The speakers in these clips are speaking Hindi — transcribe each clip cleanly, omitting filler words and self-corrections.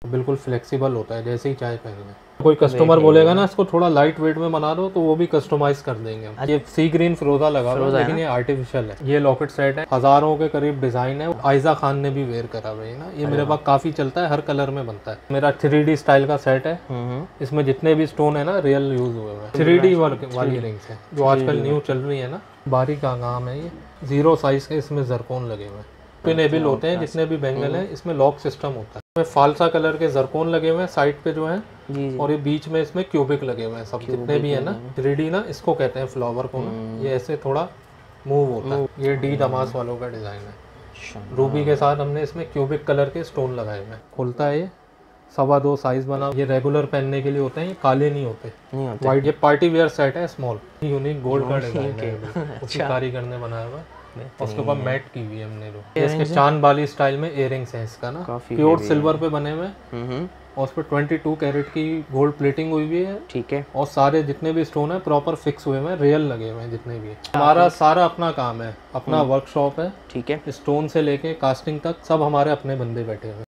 बिल्कुल फ्लेक्सिबल होता है, जैसे ही चाहे पहन लें। कोई कस्टमर बोलेगा ना इसको थोड़ा लाइट वेट में बना दो तो वो भी कस्टमाइज कर देंगे। ये सी ग्रीन फिरोजा लगा हुआ है लेकिन ये आर्टिफिशियल है। ये लॉकेट सेट है, हजारों के करीब डिजाइन है। आयजा खान ने भी वेयर करा हुआ है ना, ये मेरे पास काफी चलता है, हर कलर में बनता है। मेरा 3D स्टाइल का सेट है, इसमें जितने भी स्टोन है ना रियल यूज हुए हैं। 3D वर्क वाली रिंग्स है जो आजकल न्यू चल रही है ना, बारीक का काम है। ये 0 साइज के इसमें जरकोन लगे हुए हैं, पिनेबल होते हैं जितने भी बैंगल हैं। इसमें लॉक सिस्टम होता है, इसमें फालसा कलर के जरकोन लगे हुए हैं साइड पे जो है, और ये बीच में इसमें क्यूबिक लगे हुए हैं। सब जितने भी है ना 3D ना, इसको कहते हैं फ्लावर को ना, ये ऐसे थोड़ा मूव होता है। ये डी दमास वालों का डिजाइन है, रूबी के साथ हमने इसमें क्यूबिक कलर के स्टोन लगाए हुए हैं। खुलता है ये 2.25 साइज बना। ये रेगुलर पहनने के लिए होते हैं, ये काले नहीं होते, वाइट। ये पार्टी वेयर सेट है, स्मॉल यूनिक गोल्ड का डिजाइन है, उसी कारीगर ने बनाया हुआ। उसके ऊपर मैट की हुई है हमने जो। इसके चांद बाली स्टाइल में इयरिंग्स हैं इसका ना, प्योर सिल्वर पे बने हुए, और उस पर 22 कैरेट की गोल्ड प्लेटिंग हुई हुई है। ठीक है, और सारे जितने भी स्टोन है प्रॉपर फिक्स हुए हैं, रियल लगे हुए हैं जितने भी है। हमारा सारा अपना काम है, अपना वर्कशॉप है। ठीक है, स्टोन से लेके कास्टिंग तक सब हमारे अपने बंदे बैठे हुए।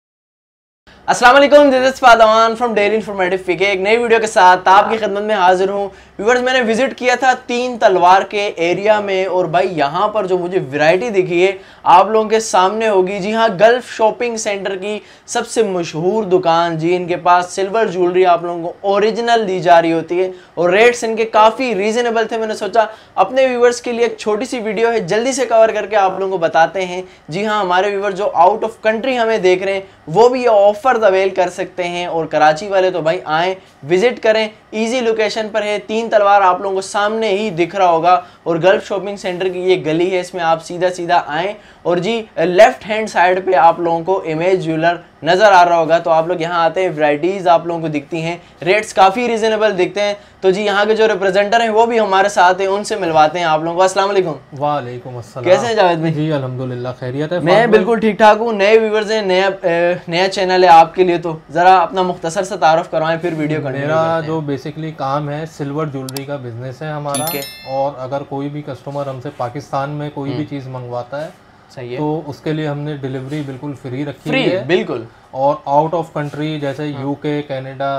अस्सलाम वालेकुम, दिस इज फादवान फ्रॉम डेली इंफॉर्मेटिव फिके। एक नई वीडियो के साथ आपकी खिदमत में हाजिर हूँ। व्यूअर्स, मैंने विजिट किया था 3 तलवार के एरिया में, और भाई यहाँ पर जो मुझे वैरायटी दिखी है आप लोगों के सामने होगी। जी हाँ, गल्फ शॉपिंग सेंटर की सबसे मशहूर दुकान। जी, इनके पास सिल्वर ज्वेलरी आप लोगों को ओरिजिनल दी जा रही होती है, और रेट्स इनके काफ़ी रीजनेबल थे। मैंने सोचा अपने व्यूअर्स के लिए एक छोटी सी वीडियो है, जल्दी से कवर करके आप लोगों को बताते हैं। जी हाँ, हमारे व्यूअर्स जो आउट ऑफ कंट्री हमें देख रहे हैं वो भी ये ऑफर अवेल कर सकते हैं, और कराची वाले तो भाई आएँ विजिट करें। इजी लोकेशन पर है, 3 तलवार आप लोगों को सामने ही दिख रहा होगा, और गल्फ शॉपिंग सेंटर की ये गली है, इसमें आप सीधा सीधा आएँ, और जी लेफ्ट हैंड साइड पे आप लोगों को इमेज ज्वेलर नजर आ रहा होगा। तो आप लोग यहाँ आते हैं, वैरायटीज आप लोगों को दिखती हैं, रेट्स काफ़ी रीजनेबल दिखते हैं। तो जी यहाँ के जो रिप्रेजेंटर हैं वो भी हमारे साथ हैं, उनसे मिलवाते हैं आप लोगों को। अस्सलाम वालेकुम। वालेकुम अस्सलाम। कैसे हैं जावेद भाई? जी अल्हम्दुलिल्लाह खैरियत है। मैं बिल्कुल ठीक ठाक हूँ। नए व्यूवर्स हैं, नया चैनल है आपके लिए, तो ज़रा अपना मुख्तसर सा तारुफ करवाएं फिर वीडियो करने। मेरा जो बेसिकली काम है सिल्वर ज्वेलरी का बिजनेस है हमारा, और अगर कोई भी कस्टमर हमसे पाकिस्तान में कोई भी चीज़ मंगवाता है, सही है, तो उसके लिए हमने डिलीवरी बिल्कुल फ्री रखी है, बिल्कुल। और आउट ऑफ कंट्री जैसे यूके, कनाडा,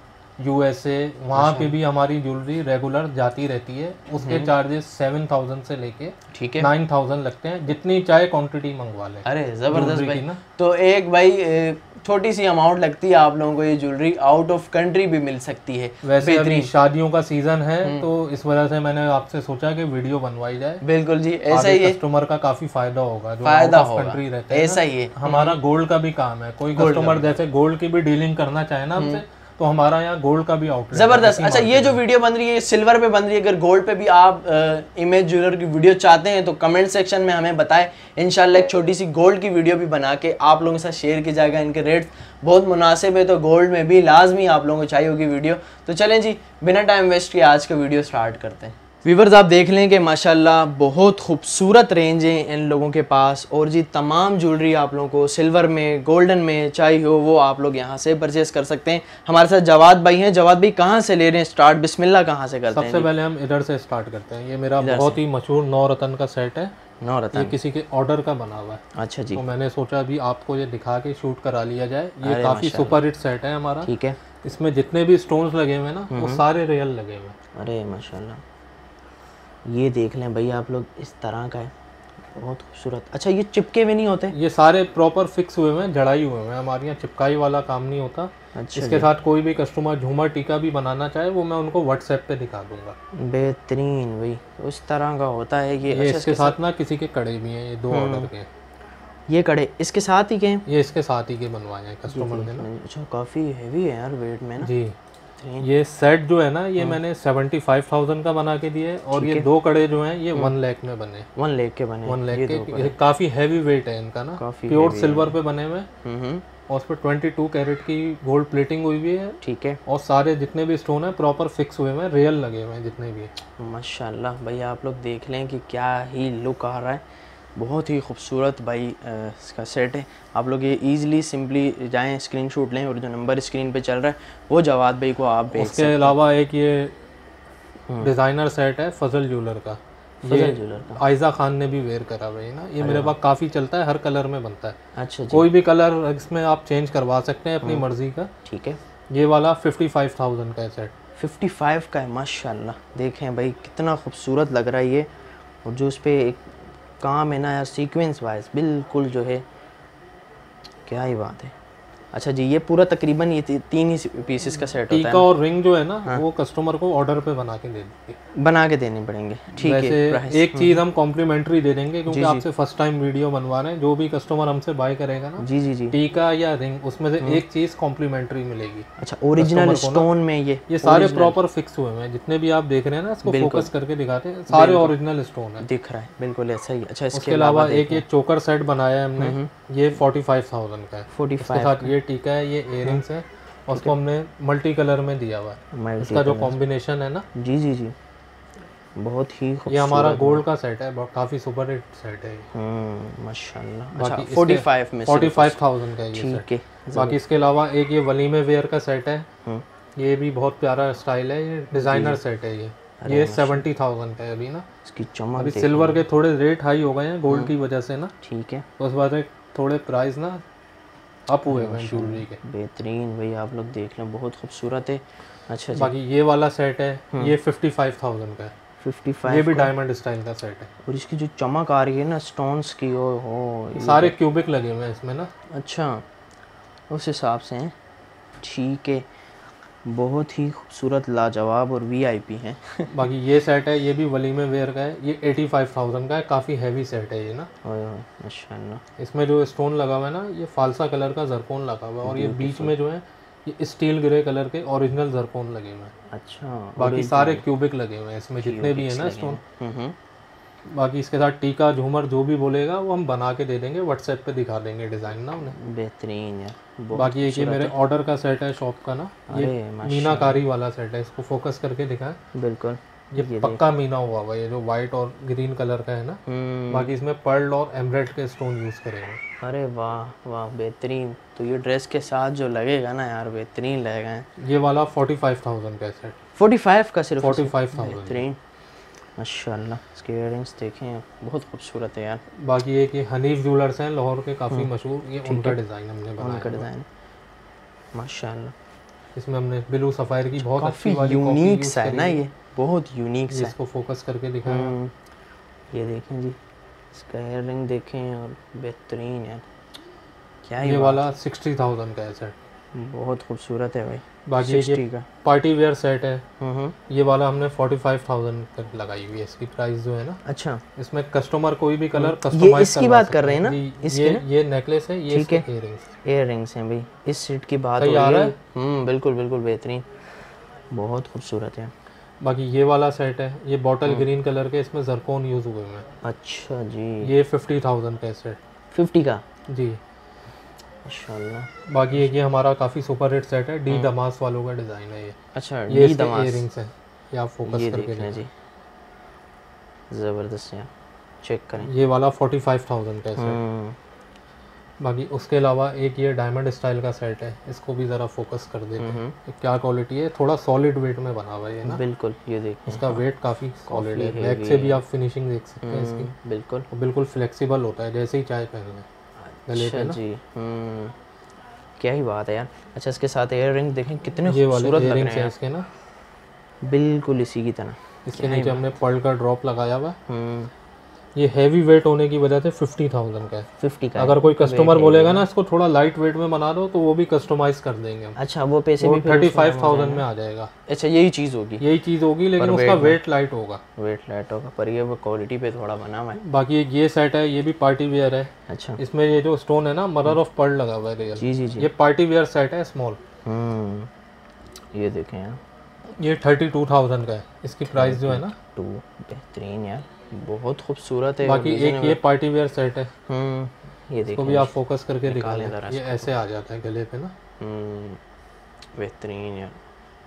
USA, वहाँ पे भी हमारी ज्वेलरी रेगुलर जाती रहती है। उसके चार्जेस 7,000 से लेके 9,000 लगते हैं, जितनी चाहे क्वांटिटी मंगवा लें। अरे जबरदस्त भाई ना। तो एक भाई छोटी सी अमाउंट लगती है आप लोगों को, ये ज्वेलरी आउट ऑफ कंट्री भी मिल सकती है। वैसे अभी शादियों का सीजन है तो इस वजह से मैंने आपसे सोचा कि वीडियो बनवाई जाए। बिल्कुल जी, ऐसा ही है, कस्टमर का काफी फायदा होगा जो फायदा आउट ऑफ कंट्री रहते हैं। ऐसा ही है। हमारा गोल्ड का भी काम है, कोई कस्टमर जैसे गोल्ड की भी डीलिंग करना चाहे ना हमसे, तो हमारा यहाँ गोल्ड का भी आउटलेट। जबरदस्त। अच्छा, ये जो वीडियो बन रही है सिल्वर पे बन रही है, अगर गोल्ड पे भी आप इमेज ज्वेलर की वीडियो चाहते हैं तो कमेंट सेक्शन में हमें बताएं। इंशाल्लाह एक छोटी सी गोल्ड की वीडियो भी बना के आप लोगों के साथ शेयर की जाएगा। इनके रेट बहुत मुनासिब है, तो गोल्ड में भी लाजमी आप लोगों को चाहिए होगी वीडियो। तो चलें जी, बिना टाइम वेस्ट किए आज का वीडियो स्टार्ट करते हैं। व्यूवर्स, आप देख लें कि माशाल्लाह बहुत खूबसूरत रेंज है इन लोगों के पास, और जी तमाम ज्वेलरी आप लोगों को सिल्वर में, गोल्डन में चाहिए हो वो आप लोग यहाँ से परचेस कर सकते हैं। हमारे साथ जवाद भाई हैं। जवाद भाई कहाँ से ले रहे हैं स्टार्ट, बिस्मिल्लाह कहाँ से करते हैं? सबसे पहले हम इधर से स्टार्ट करते हैं। ये मेरा बहुत ही मशहूर 9 रतन का सेट है। 9 रतन, ये किसी के ऑर्डर का बना हुआ है। अच्छा जी। तो मैंने सोचा अभी आपको ये दिखा के शूट करा लिया जाए। ये काफी सुपर हिट सेट है हमारा। ठीक है, इसमें जितने भी स्टोन्स लगे हुए हैं ना वो सारे रियल लगे हुए हैं। अरे माशाल्लाह, ये देख लें भाई आप लोग, इस तरह का है, बहुत खूबसूरत। अच्छा, ये चिपके हुए नहीं होते? ये सारे प्रॉपर फिक्स हुए हैं, जड़ाई हुए हैं। हमारे यहाँ चिपकाई वाला काम नहीं होता। अच्छा, इसके साथ कोई भी कस्टमर झूमर टीका भी बनाना चाहे वो मैं उनको व्हाट्सएप पे दिखा दूंगा। बेहतरीन भाई, उस तरह का होता है ये। अच्छा, इसके साथ ना किसी के कड़े भी हैं, ये 2 ऑर्डर के। ये कड़े इसके साथ ही के हैं? ये इसके साथ ही के बनवाए हैं कस्टमर ने ना। अच्छा, काफ़ी हैवी है यार वेट में ना। जी, ये सेट जो है ना ये मैंने 75,000 का बना के दिए, और ये 2 कड़े जो हैं ये 1 लाख में बने। 1 लाख के बने? 1 लाख के। काफी हैवी वेट है इनका ना, प्योर सिल्वर पे बने हुए, और उस पर 22 कैरेट की गोल्ड प्लेटिंग हुई हुई है। ठीक है, और सारे जितने भी स्टोन है प्रॉपर फिक्स हुए हैं, रियल लगे हुए हैं जितने भी है। माशाल्लाह भाई, आप लोग देख लें कि क्या ही लुक आ रहा है, बहुत ही खूबसूरत भाई इसका सेट है। आप लोग ये इजीली सिंपली जाएं, स्क्रीनशॉट लें, और जो नंबर स्क्रीन पे चल रहा है वो जवाद भाई को आप भेज सकते हैं। उसके अलावा एक ये डिज़ाइनर सेट है फजल ज्वेलर का। फजल ज्वेलर का। आयजा खान ने भी वेयर करा हुआ है ना, ये मेरे पास काफ़ी चलता है, हर कलर में बनता है। अच्छा जी। कोई भी कलर इसमें आप चेंज करवा सकते हैं अपनी मर्जी का। ठीक है। ये वाला 55,000 का है सेट। 55 का है, माशाल्लाह। देखें भाई कितना खूबसूरत लग रहा है ये, और जो उस पर एक काम है ना यार, सीक्वेंस वाइज बिल्कुल जो है, क्या ही बात है। अच्छा जी, ये पूरा तकरीबन ये 3 ही पीसेस का सेट होता है। टीका और रिंग जो है ना वो कस्टमर को ऑर्डर पे बना के दे देंगे, बना के देने पड़ेंगे। ठीक है। वैसे एक चीज़ हम कॉम्प्लीमेंट्री दे देंगे, क्योंकि आपसे फर्स्ट टाइम वीडियो बनवा रहे हैं। जो भी कस्टमर हमसे बाय करेगा ना, जी जी जी, टीका या रिंग, उसमें से एक चीज़ कॉम्प्लीमेंट्री मिलेगी। अच्छा, ओरिजिनल स्टोन में ये सारे प्रॉपर फिक्स हुए हैं, जितने भी आप देख रहे हैं ना, इसको फोकस करके दिखाते हैं, सारे ओरिजिनल स्टोन है, दिख रहा है बिल्कुल ऐसा ही। अच्छा, इसके अलावा एक ये चोकर सेट बनाया है हमने, ये 45,000 का है। 45 इसके साथ ये टीका है, ये इयररिंग्स है, और उसको हमने मल्टी कलर में दिया हुआ है। इसका जो कॉम्बिनेशन है ना, जी जी जी, बहुत ही ये हमारा गोल्ड का सेट है, काफी सुपर हिट सेट है माशाल्लाह। अच्छा, 45 में 45,000 का है ये ठीक है। सेट। बाकी इसके अलावा एक ये वलीमे वेयर का सेट है, ये भी बहुत प्यारा स्टाइल है, ये डिजाइनर सेट है। ये 70,000 का है अभी ना। इसकी चमक, अभी सिल्वर के थोड़े रेट हाई हो गए हैं गोल्ड की वजह से ना, ठीक है, तो उस बात थोड़े प्राइस ना अप हुए हैं ज्वेलरी के। बेहतरीन भाई, आप लोग देख लें, बहुत खूबसूरत है। अच्छा, बाकी ये वाला सेट है, ये 55,000 का है। 55, ये भी डायमंड स्टाइल का सेट है, और इसकी जो चमक आ रही है ना स्टोन्स की, ओ सारे क्यूबिक लगे हुए हैं इसमें ना। अच्छा, उस हिसाब से हैं, ठीक है। बहुत ही खूबसूरत, लाजवाब और वीआईपी है। बाकी ये सेट है, ये भी वलीमे वेयर का है, ये 85,000 का है, काफ़ी हैवी सेट है ये ना। माशाल्लाह। इसमें जो स्टोन लगा हुआ है ना, ये फालसा कलर का जरकोन लगा हुआ है, और ये बीच में जो है ये स्टील ग्रे कलर के ओरिजिनल जरकोन लगे हुए हैं। अच्छा, बाकी सारे क्यूबिक लगे हुए हैं इसमें, जितने भी है ना स्टोन। बाकी इसके साथ टीका झूमर जो भी बोलेगा वो हम बना के दे देंगे, व्हाट्सएप पे दिखा देंगे डिज़ाइन ना उन्हें। बेहतरीन यार। बाकी एक ये मेरे ऑर्डर का सेट है शॉप का ना, ये मीनाकारी वाला सेट है, इसको फोकस करके दिखाएं। बिल्कुल, ये पक्का मीना हुआ ये जो वाइट और ग्रीन कलर का है ना। बाकी इसमें पर्ल और एमराल्ड के स्टोन यूज करेंगे। अरे वाह वाह, बेहतरीन। तो ये ड्रेस के साथ जो लगेगा ना यार, बेहतरीन लगेगा। ये वाला 45,000 का सेट। 45 का सिर्फ? 45,000। बेहतरीन माशाल्लाह। इसके इयररिंग्स देखें, बहुत खूबसूरत है यार। बाकी एक ये हनीफ ज्वेलर्स हैं लाहौर के, काफ़ी मशहूर, ये उनका डिज़ाइन हमने बनाया। उनका डिज़ाइन माशाल्लाह, इसमें हमने ब्लू सफ़ायर की बहुत अच्छी वाली यूनिक सा है ना, ये बहुत यूनिक सा है। इसको फोकस करके दिखाया। ये देखें जी, इसका इयररिंग देखें, और बेहतरीन यार, क्या ये वाला 60,000 का है सेट, बहुत खूबसूरत है भाई। बाकी ये पार्टी वेयर सेट है, ये वाला हमने 45,000 का लगाई हुई है इसकी प्राइस जो है ना। अच्छा, इसमें कस्टमर कोई भी कलर कस्टमाइज, इसकी बात कर रहे हैं ना, ये नेकलेस है, ये इसके इयररिंग्स हैं भाई। इस सेट की बात हो रही है। बिल्कुल बिल्कुल बेहतरीन, बहुत खूबसूरत है। बाकी ये वाला सेट है, ये बॉटल ग्रीन कलर के, इसमें जरकोन यूज हुए हैं। अच्छा जी, ये 50,000 का सेट। 50 का जी, माशाल्लाह। बाकी एक ये हमारा काफ़ी सुपर हिट सेट है, डी दमास वालों का डिज़ाइन है ये। अच्छा, ये डी दमास इयररिंग्स है, ये आप फोकस करके देखें जी, ज़बरदस्त है, चेक करें। ये वाला 45,000 का सेट। बाकी उसके अलावा एक ये डायमंड स्टाइल का सेट है, इसको भी ज़रा फोकस कर देते हैं। क्या क्वालिटी है, थोड़ा सॉलिड वेट में बना हुआ है ना। बिल्कुल, ये देखिए, इसका वेट काफ़ी सॉलिड है, बैक से भी आप फिनिशिंग देख सकते हैं इसकी। बिल्कुल बिल्कुल फ्लेक्सिबल होता है, जैसे ही चाय पहन लें गले पे ना। जी, क्या ही बात है यार। अच्छा, इसके साथ इयररिंग देखें कितने खूबसूरत लग रहे हैं इसके ना, बिल्कुल इसी की तरह। इसके नीचे हमने पर्ल का ड्रॉप लगाया हुआ है। ये हैवी वेट होने की वजह से 50,000 का है। 50 का। अगर कोई कस्टमर बोलेगा ना इसको थोड़ा लाइट वेट में बना दो, तो वो भी कस्टमाइज कर देंगे हम। अच्छा, वो पैसे भी 35,000 में आ जाएगा। अच्छा, यही चीज़ होगी, लेकिन उसका वेट लाइट होगा। पर ये वो क्वालिटी पे थोड़ा बना हुआ है। बाकी ये सेट है, ये भी पार्टी वेयर है। अच्छा, इसमें ये जो स्टोन है ना, मदर ऑफ पर्ल लगा हुआ है रियल। जी जी जी, ये पार्टी वेयर सेट है स्मॉल। ये देखें यार, ये 32,000 का है, इसकी प्राइस जो है ना। बेहतरीन यार, बहुत खूबसूरत है। बाकी एक ये पार्टी वेयर सेट है, ये देखो, इसको भी आप फोकस करके दिखा लें, ये ऐसे आ जाता है गले पे ना। बेहतरीन यार,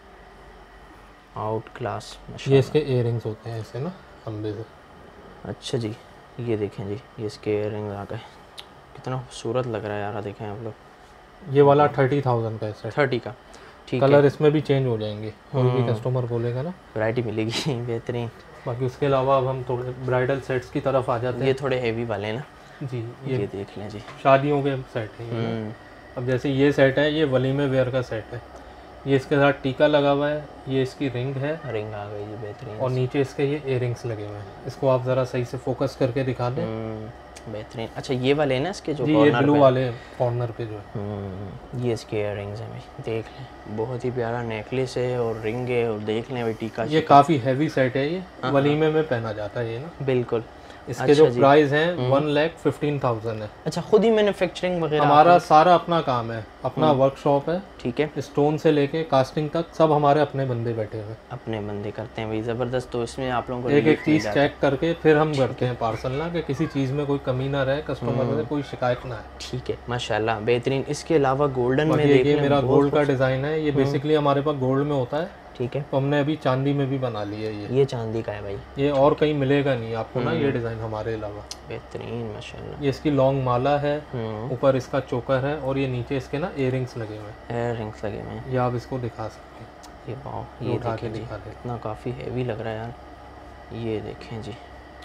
आउट क्लास। ये इसके इयररिंग्स होते हैं ऐसे ना, लंबे से। अच्छा जी, ये देखें जी, ये इसके इयररिंग्स आ गए, कितना खूबसूरत लग रहा है यार, देखें आप लोग। ये वाला 30,000 का है, 30 का। ठीक है, कलर इसमें भी चेंज हो जाएंगे, कोई भी कस्टमर बोलेगा ना, वैरायटी मिलेगी। बेहतरीन। बाकी उसके अलावा अब हम थोड़े ब्राइडल सेट्स की तरफ आ जाते हैं। ये थोड़े हेवी वाले ना जी, ये देख लें जी, शादियों के सेट है ये। अब जैसे ये सेट है, ये वलीमे वेयर का सेट है। ये इसके साथ टीका लगा हुआ है, ये इसकी रिंग है, रिंग आ गई जी बेहतरीन, और नीचे इसके ये इयररिंग्स लगे हुए हैं। इसको आप ज़रा सही से फोकस करके दिखा दें। बेहतरीन। अच्छा ये वाले हैं ना इसके जो जी, ये ब्लू वाले कॉर्नर पे जो है, ये इसके इयररिंग्स हैं भाई, देख लें बहुत ही प्यारा नेकलेस है और रिंग है, और देख लें भाई टीका। ये काफ़ी हैवी सेट है, ये वलीमे में पहना जाता है ये ना। बिल्कुल। इसके जो प्राइस हैं 1,15,000 है। अच्छा, खुद ही मैन्युफैक्चरिंग वगैरह? हमारा सारा अपना काम है, अपना वर्कशॉप है। ठीक है, स्टोन से लेके कास्टिंग तक सब हमारे अपने बंदे बैठे हुए, अपने बंदे करते हैं भाई, ज़बरदस्त। तो इसमें आप लोगों को एक एक चीज़ चेक करके फिर हम करते हैं पार्सल ना, कि किसी चीज़ में कोई कमी ना रहे, कस्टमर से कोई शिकायत ना है। ठीक है, माशाल्लाह बेहतरीन। इसके अलावा गोल्डन में ये मेरा गोल्ड का डिज़ाइन है, ये बेसिकली हमारे पास गोल्ड में होता है। ठीक है, तो हमने अभी चांदी में भी बना लिया है। ये चांदी का है भाई, ये और कहीं मिलेगा नहीं आपको ना ये डिज़ाइन हमारे अलावा। बेहतरीन माशाल्लाह। ये इसकी लॉन्ग माला है, ऊपर इसका चोकर है, और ये नीचे इसके ना इयररिंग्स लगे हुए हैं। इयररिंग्स लगे हुए हैं, ये आप इसको दिखा सकते हैं। ये वाह, ये देखें जी, इतना काफ़ी हैवी लग रहा है यार। ये देखें जी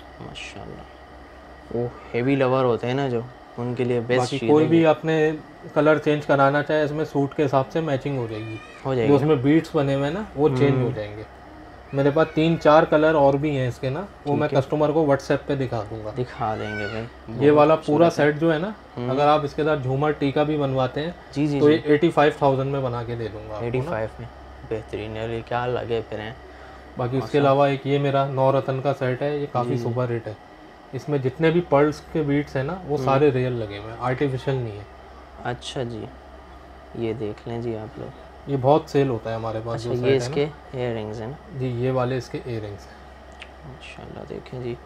माशाल्लाह, वो हैवी लवर होते हैं ना जो, उनके लिए बेस्ट चीज़ है। कोई भी अपने कलर चेंज कराना चाहे, इसमें सूट के हिसाब से मैचिंग हो जाएगी। जो उसमें बीट्स बने हुए हैं ना, वो चेंज हो जाएंगे। मेरे पास 3-4 कलर और भी हैं इसके ना, वो मैं कस्टमर को व्हाट्सएप पे दिखा दूंगा। दिखा देंगे भाई। ये वाला पूरा सेट जो है ना, अगर आप इसके साथ झूमर टीका भी बनवाते हैं जी जी, तो ये 85,000 में बना के दे दूंगा। 85 में बेहतरीन है, ये क्या लगे फिर हैं। बाकी उसके अलावा एक ये मेरा 9 रतन का सेट है, ये काफ़ी सुपर हिट है। इसमें जितने भी पर्ल्स के बीट्स हैं ना, वो सारे रियल लगे हुए हैं, आर्टिफिशियल नहीं है। अच्छा जी, ये देख लें जी आप लोग, ये बहुत सेल होता है हमारे पास। अच्छा, ये इसके इयररिंग्स हैं ना जी, ये वाले इसके इयररिंग्स हैं माशाल्लाह। देखें जी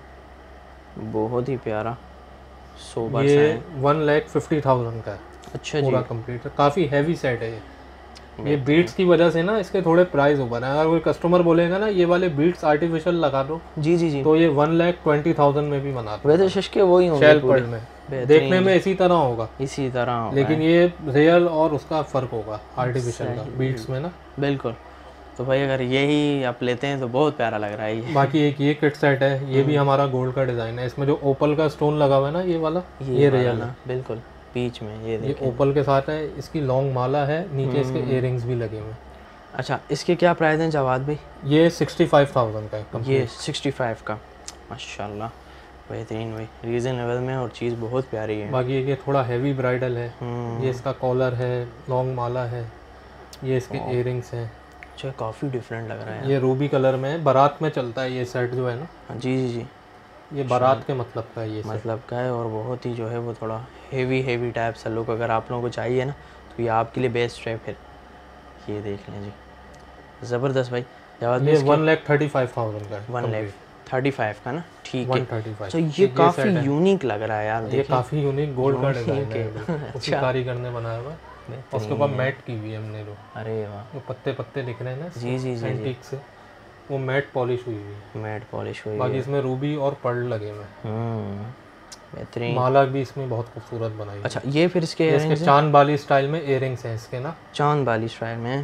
बहुत ही प्यारा सोबर सा ये है। 1,50,000 का है। अच्छा पूरा कंप्लीट है, काफ़ी हैवी सेट है ये बीट्स की वजह से ना इसके थोड़े प्राइस ऊपर है। अगर कोई कस्टमर बोलेगा ना ये वाले बीट्स आर्टिफिशियल लगा दो, जी जी जी, तो ये 1,20,000 में भी बना दो। वैसे शशके वही होंगे शेल पर्ल में, देखने में इसी तरह होगा, इसी तरह, लेकिन ये रियल और उसका फर्क होगा आर्टिफिशियल का बीट्स में ना। बिल्कुल। तो भाई अगर यही आप लेते हैं तो बहुत प्यारा लग रहा है ये। बाकी एक ये किट सेट है, ये भी हमारा गोल्ड का डिजाइन है। इसमें जो ओपल का स्टोन लगा हुआ है ना, ये वाला, ये रियल है बिल्कुल बीच में। ये ओपल के साथ है, इसकी लॉन्ग माला है, नीचे इसके इयररिंग्स भी लगे हुए हैं। अच्छा, इसके क्या प्राइस हैं जवाद भाई? ये 65,000 का है। ये 65 का, माशाल्लाह बेहतरीन भाई, रीजनेबल में, और चीज़ बहुत प्यारी है। बाकी ये थोड़ा हैवी ब्राइडल है। ये इसका कॉलर है, लॉन्ग माला है, ये इसके इयररिंग्स हैं। अच्छा, काफ़ी डिफरेंट लग रहा है। ये रूबी कलर में है, बारात में चलता है ये सेट जो है ना। जी जी जी, ये बारात के मतलब का है, ये मतलब का है, और बहुत ही जो है वो थोड़ा हेवी टाइप सा लुक अगर आप लोगों को चाहिए ना, तो ये आपके लिए बेस्ट है। फिर ये देख लें जी, ज़बरदस्त भाई। जवाब ये 1,35,000 का है। 1,35,000 का ना, ठीक है। 135। तो ये काफ़ी यूनिक लग रहा है यार, ये काफ़ी यूनिक गोल्ड का डिजाइन है, उसी कारीगर ने बनाया हुआ है। उसके ऊपर मैट की हुई है हमने जो, अरे वाह, वो पत्ते पत्ते दिख रहे हैं ना, जी जी जी, एंटीक से, वो मैट पॉलिश हुई है। मैट पॉलिश हुई है। बाकी इसमें रूबी और पर्ल लगे हुए हैं। बेहतरीन। माला भी इसमें बहुत खूबसूरत बनाई है। अच्छा, ये फिर इसके चांद बाली स्टाइल में इयररिंग्स हैं इसके ना, चांद बाली स्टाइल में।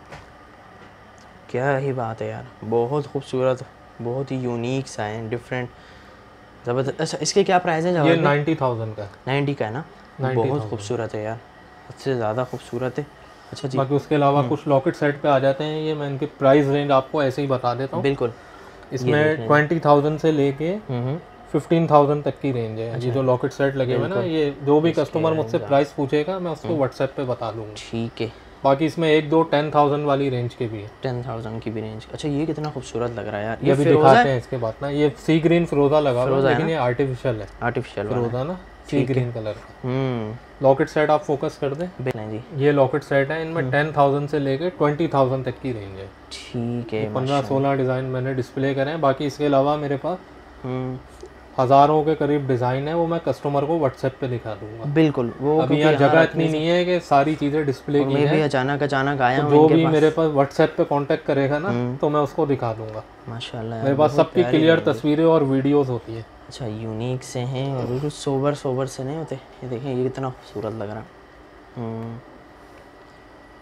क्या ही बात है यार, बहुत खूबसूरत, बहुत ही यूनिक सा है, डिफरेंट, ज़बरदस्त। अच्छा, इसके क्या प्राइस है? ये 90,000 का है। 90 का है ना, बहुत खूबसूरत है यार, सबसे ज़्यादा खूबसूरत है। अच्छा जी, बाकी उसके अलावा कुछ लॉकेट सेट पे आ जाते हैं। ये मैं इनके प्राइस रेंज आपको ऐसे ही बता देता हूँ। बिल्कुल, इसमें 20,000 से लेके 15,000 तक की रेंज है। ये जो लॉकेट सेट लगे हुए ना, ये जो भी कस्टमर मुझसे प्राइस पूछेगा मैं उसको व्हाट्सएप पे बता दूंगा। ठीक है। बाकी इसमें 1-2 10,000 वाली रेंज के भी है। 10,000 की भी रेंज। अच्छा, ये कितना खूबसूरत लग रहा है यार। ये भी दिखाते हैं इसके बाद ना। ये सी ग्रीन फिरोजा लगा हुआ है, लेकिन ये आर्टिफिशियल है। आर्टिफिशियल फिरोजा ना, सी ग्रीन कलर का। लॉकेट सेट आप फोकस कर दें जी। ये लॉकेट सेट है, इनमें 10,000 से लेके 20,000 तक की रेंज है। ठीक है। 15-16 डिज़ाइन मैंने डिस्प्ले करे हैं। बाकी इसके अलावा मेरे पास हज़ारों के करीब डिज़ाइन है, वो मैं कस्टमर को व्हाट्सएप पे दिखा दूंगा। बिल्कुल, वो अभी यहाँ जगह इतनी नहीं है कि सारी चीज़ें डिस्प्ले की है। अचानक आया तो जो भी मेरे पास व्हाट्सएप पे कांटेक्ट करेगा ना, तो मैं उसको दिखा दूंगा। माशाल्लाह, मेरे पास सबकी क्लियर तस्वीरें और वीडियोस होती है। अच्छा, यूनिक से हैं और बिल्कुल सोबर से नहीं होते। ये देखें, ये कितना खूबसूरत लग रहा है।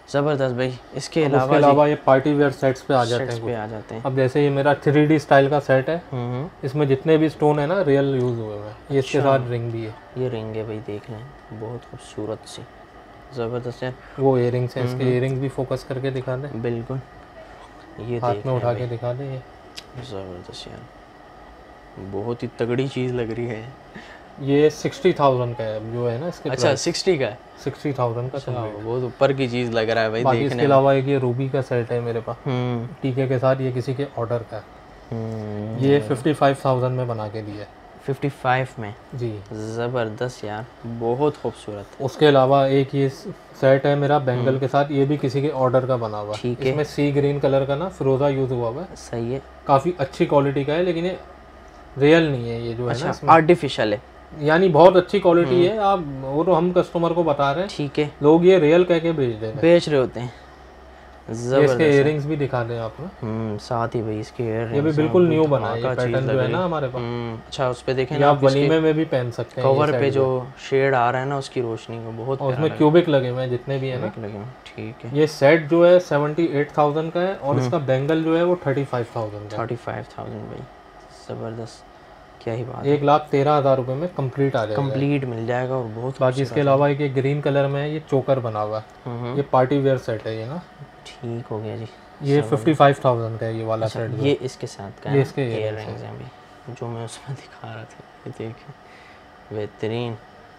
ज़बरदस्त भाई। इसके अलावा ये पार्टी वेयर सेट्स पे आ जाते हैं। अब जैसे ये मेरा 3D स्टाइल का सेट है, इसमें जितने भी स्टोन है ना रियल यूज हुए हैं। ये इसके साथ रिंग भी है। ये रिंग है भाई, देख लें, बहुत खूबसूरत सी, ज़बरदस्त है। वो इयरिंग्स हैं, इसके इयरिंग्स भी फोकस करके दिखा दें। बिल्कुल, ये हाथ में उठा के दिखा दें। ये ज़बरदस्त यार, बहुत ही तगड़ी चीज़ लग रही है। ये 60,000 का है जो है ना इसके। अच्छा 60 का है, 60,000 का। बहुत ऊपर की चीज़ लग रहा है भाई देखने। इसके अलावा एक ये रूबी का सेट है मेरे पास टीके के साथ, ये किसी के ऑर्डर का है। ये 55,000 में बना के दिया है। 55 में जी, ज़बरदस्त यार, बहुत खूबसूरत। उसके अलावा एक ये सेट है मेरा बैंगल के साथ, ये भी किसी के ऑर्डर का बना हुआ है। इसमें सी ग्रीन कलर का ना फिरोजा यूज हुआ हुआ है। सही है, काफ़ी अच्छी क्वालिटी का है, लेकिन ये रियल नहीं है। ये जो है ना आर्टिफिशियल है, यानी बहुत अच्छी क्वालिटी है। आप वो तो हम कस्टमर को बता रहे हैं, ठीक है, लोग ये रियल कह के बेच रहे होते हैं। इसके इयरिंग्स भी दिखा दें आप ना। साथ ही भाई इसके इयरिंग्स, ये भी बिल्कुल न्यू बना है, ये पैटर्न जो है ना हमारे पास। अच्छा, उस पे देखें ना, आप वलीमे में भी पहन सकते हैं। कवर पे जो शेड आ रहा है ना उसकी रोशनी को, बहुत और उसमें क्यूबिक लगे हुए हैं जितने भी है ना। ठीक है। ये सेट जो है 78,000 का है और इसका बैंगल जो है वो 35,000 का है। 35,000 भाई, ज़बरदस्त, क्या ही बात। 1,13,000 रुपए में कंप्लीट आ जाएगा, कंप्लीट मिल जाएगा। और बहुत बाकी इसके अलावा एक ये ग्रीन कलर में है, ये चोकर बना हुआ है। ये पार्टी वेयर सेट है ये ना। ठीक हो गया जी। ये 55,000 का है ये वाला सेट। ये इसके साथ का है, ये इसके इयररिंग्स हैं भी जो मैं उसमें दिखा रहा था, ये देखें, बेहतरीन।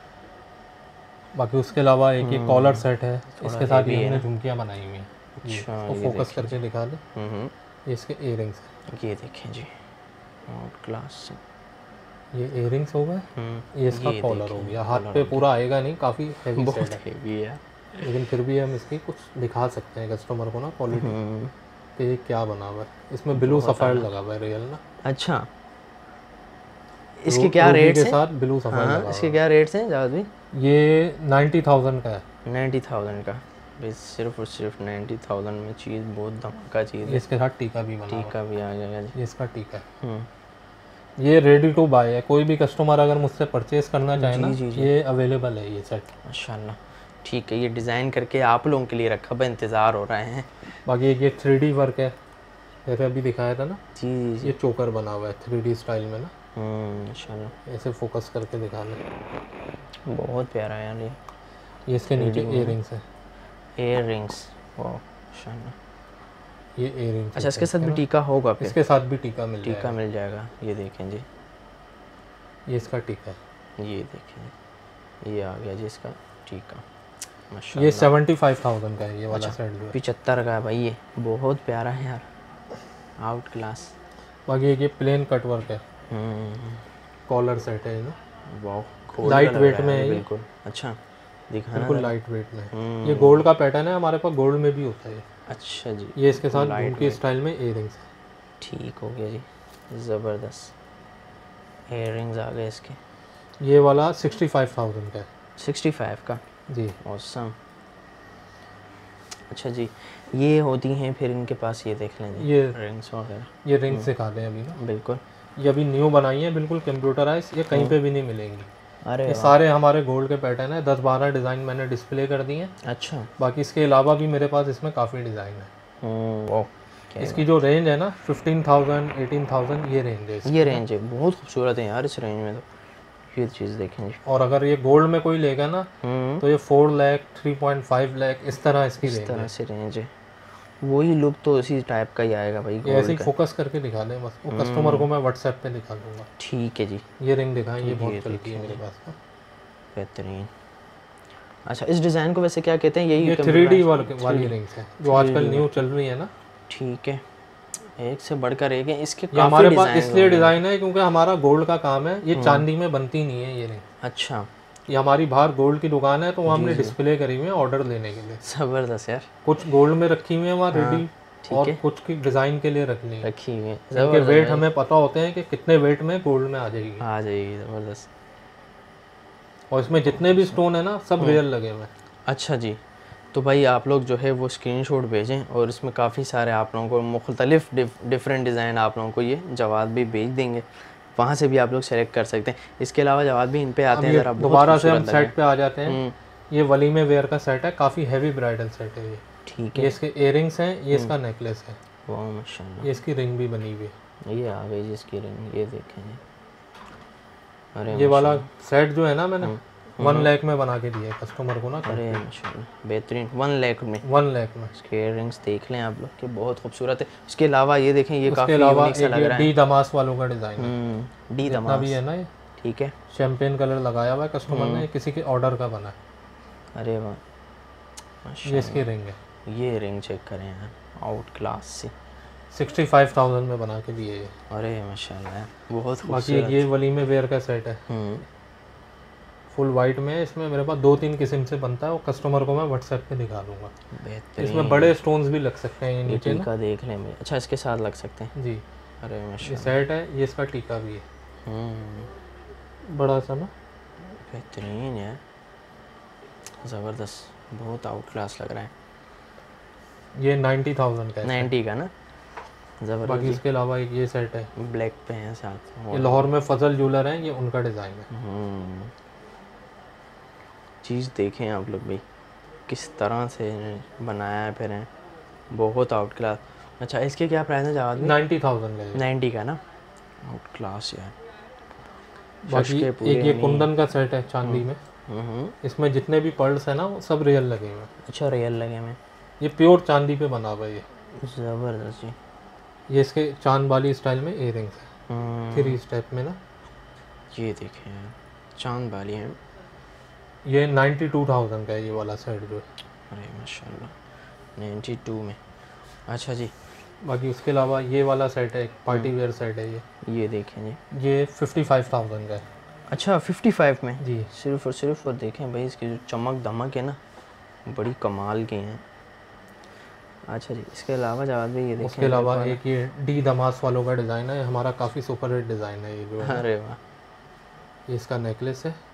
बाकी उसके अलावा एक ये कॉलर सेट है, इसके साथ ये हमने झुमकियाँ बनाई हुई हैं। अच्छा, इसको फोकस करके दिखा दे। ये इसके इयरिंग्स हैं, ये देखें जी, आउट क्लास। ये इयरिंग्स हो गए। ये इसका कॉलर हो गया, हाथ पे पूरा आएगा नहीं, काफ़ी हैवी सेट है, लेकिन फिर भी हम इसकी कुछ दिखा सकते हैं कस्टमर को ना क्वालिटी कि ये क्या बना हुआ है। इसमें ब्लू सफायर लगा हुआ है रियल ना। अच्छा, इसके क्या रेट्स हैं? के साथ ब्लू सफायर लगा हुआ है। इसके क्या रेट्स हैं जावेद भाई? ये 90,000 का है। 90,000 का भाई, सिर्फ और सिर्फ 90,000 में चीज़ बहुत धमाका चीज़ है। इसके साथ टीका भी बना, टीका भी आ जाएगा जी। ये इसका टीका है। ये रेडी टू बाय है, कोई भी कस्टमर अगर मुझसे परचेज करना चाहे ना, ये अवेलेबल है ये सेट माशाल्लाह। ठीक है, ये डिज़ाइन करके आप लोगों के लिए रखा हुआ, इंतज़ार हो रहे हैं। बाकी ये 3D वर्क है, जैसे अभी दिखाया था ना जी। ये चोकर बना हुआ है 3D स्टाइल में ना। माशाल्लाह, ऐसे फोकस करके दिखा लें, बहुत प्यारा है यार। ये इसके नीचे इयरिंग्स है, इयरिंग्स, वाह माशाल्लाह। ये इयरिंग्स। अच्छा, इसके साथ भी टीका होगा? फिर इसके साथ भी टीका मिल जाएगा। ये देखें जी, ये इसका टीका है। ये देखें, ये आ गया जी इसका टीका, ये 75,000 का है ये वाला सेट जो है। 75 का है भाई, ये बहुत प्यारा है यार, आउट क्लास। बाकी ये प्लेन कट वर्क है, कॉलर सेट है ना। वाह, लाइट वेट में है बिल्कुल। अच्छा, दिखाना, बिल्कुल लाइट वेट में। ये गोल्ड का पैटर्न है, हमारे पास गोल्ड में भी होता है। अच्छा जी। ये इसके साथ झुमकी स्टाइल में इयरिंग्स है। ठीक हो गया जी, ज़बरदस्त। इयरिंग्स आ गए इसके। ये वाला 65,000 का है। 65 का जी, ऑसम। अच्छा जी, ये होती हैं फिर इनके पास, ये देख लें ये रिंग्स वगैरह। ये रिंग्स दिखा दें अभी ना। बिल्कुल, ये अभी न्यू बनाई है, बिल्कुल कंप्यूटराइज, ये कहीं पे भी नहीं मिलेंगी। अरे ये सारे हमारे गोल्ड के पैटर्न है, 10-12 डिज़ाइन मैंने डिस्प्ले कर दिए हैं। अच्छा, बाकी इसके अलावा भी मेरे पास इसमें काफ़ी डिज़ाइन है। वाह, इसकी जो रेंज है ना 15,000 18,000 ये रेंज है। ये रेंज है, बहुत खूबसूरत है यार इस रेंज में। तो ये चीज़ देखें जी। और अगर ये गोल्ड में कोई लेगा ना तो ये 4 लाख 3.5 लाख इस तरह इसकी रेंज है। इस तरह से रेंज है, वही लुक तो इसी टाइप का ही आएगा भाई। ये ऐसे ही फोकस करके दिखा दें बस, वो कस्टमर को मैं व्हाट्सएप पे दिखा दूंगा। ठीक है जी। ये रिंग दिखाएं, ये बहुत चलती है मेरे पास ना, बेहतरीन। अच्छा, इस डिज़ाइन को वैसे क्या कहते हैं? यही 3D वर्क वाली रिंग्स है जो आजकल न्यू चल रही है ना। ठीक है, एक से बढ़कर एक है। इसके ये हमारे पास इसलिए डिज़ाइन है क्योंकि हमारा गोल्ड का काम है, ये चांदी में बनती नहीं है ये रिंग। अच्छा, ये हमारी बाहर गोल्ड की दुकान है तो वहाँ हमने डिस्प्ले करी हुई है ऑर्डर लेने के लिए। ज़बरदस्त यार, कुछ गोल्ड में रखी हुई है वहाँ रेडी, और कुछ की डिज़ाइन के लिए रखनी है। रखी हुई है, इनके वेट हमें पता होते हैं कि कितने वेट में गोल्ड में आ जाएगी। ज़बरदस्त। और इसमें जितने भी स्टोन है ना सब रियल लगे हुए हैं। अच्छा जी, तो भाई आप लोग जो है वो स्क्रीनशॉट भेजें और इसमें काफ़ी सारे आप लोगों को मुख्तलिफ डिफरेंट डिज़ाइन आप लोगों को ये जवाब भी भेज देंगे, वहाँ से भी आप लोग सेलेक्ट कर सकते हैं। इसके अलावा जवाब भी इन पे आते हैं। दोबारा से हम सेट पे आ जाते हैं। ये वलीमे वेयर का सेट है, काफ़ी हैवी ब्राइडल सेट है ये। ठीक ये है। इसके इयररिंग्स हैं, ये इसका नेकलेस है, वाह माशाल्लाह। ये इसकी रिंग भी बनी हुई है। ये आ गई जिसकी रिंग, ये देखें जी। अरे ये वाला सेट जो है ना मैंने 1 लाख में बना के दिया है कस्टमर को ना। अरे माशाल्लाह बेहतरीन 1 लाख में। 1 लाख में इसके इयररिंग्स देख लें आप लोग के, बहुत खूबसूरत है। इसके अलावा ये देखें, ये उसके काफ़ी अलावा यूनिक सा लग रहा है। डी दमास वालों का डिज़ाइन है, डी जितना दमास भी है ना ये ठीक है। शैम्पेन कलर लगाया हुआ है कस्टमर ने, किसी के ऑर्डर का बना है। अरे वाह ये माशाल्लाह। इसकी रिंग है, ये रिंग चेक करें यार, आउट क्लास से। 65,000 में बना के दिए ये। अरे माशाल्लाह बहुत बाकी खूबसूरत। ये वलीमे वेयर का सेट है, फुल वाइट में। इसमें मेरे पास 2-3 किस्म से बनता है, वो कस्टमर को मैं व्हाट्सएप पे दिखा दूंगा। बेहतरीन। इसमें बड़े स्टोन्स भी लग सकते हैं ये ये नीचे ना। टीका देख लें भाई। अच्छा इसके साथ लग सकते हैं जी, अरे ये माशाल्लाह। सेट है, ये इसका टीका भी है बड़ा सा ना। बेहतरीन है, ज़बरदस्त, बहुत आउट क्लास लग रहा है। ये 90,000 का है। 90 का ना, बाकी ज़बरदस्त। इसके अलावा एक ये सेट है, ब्लैक पे है साथ। ये लाहौर में फजल ज्वेलर है, ये उनका डिज़ाइन है। चीज़ देखें आप लोग भाई, किस तरह से इन्हें बनाया है फिर है, बहुत आउट क्लास। अच्छा इसके क्या प्राइस है जवाब? 90,000 का है। 90 का ना, आउट क्लास यार। बाकी एक ये कुंदन का सेट है चांदी में, इसमें जितने भी पर्ल्स है ना वो सब रियल लगे हुए हैं। अच्छा रियल लगे में, ये प्योर चांदी पे बना हुआ है ये। ज़बरदस्त जी। ये इसके चांद वाली स्टाइल में इयररिंग्स है, 3 स्टेप में ना। ये देखें यार, चांद वाली है। ये 92,000 का है ये वाला सेट जो है। अरे माशाल्लाह 92 में। अच्छा जी, बाकी उसके अलावा ये वाला सेट है, एक पार्टी वेयर सेट है ये देखें जी। ये 55,000 का है। अच्छा 55 में जी। सिर्फ और सिर्फ, और देखें भाई इसकी जो चमक दमक है ना, बड़ी कमाल की हैं। अच्छा जी, इसके अलावा जवाब भी ये देखें। उसके अलावा एक ये डी दमास वालों का डिज़ाइन है, हमारा काफ़ी सुपर हिट डिज़ाइन है ये जो है। अरे वाह, ये इसका नेकलेस है।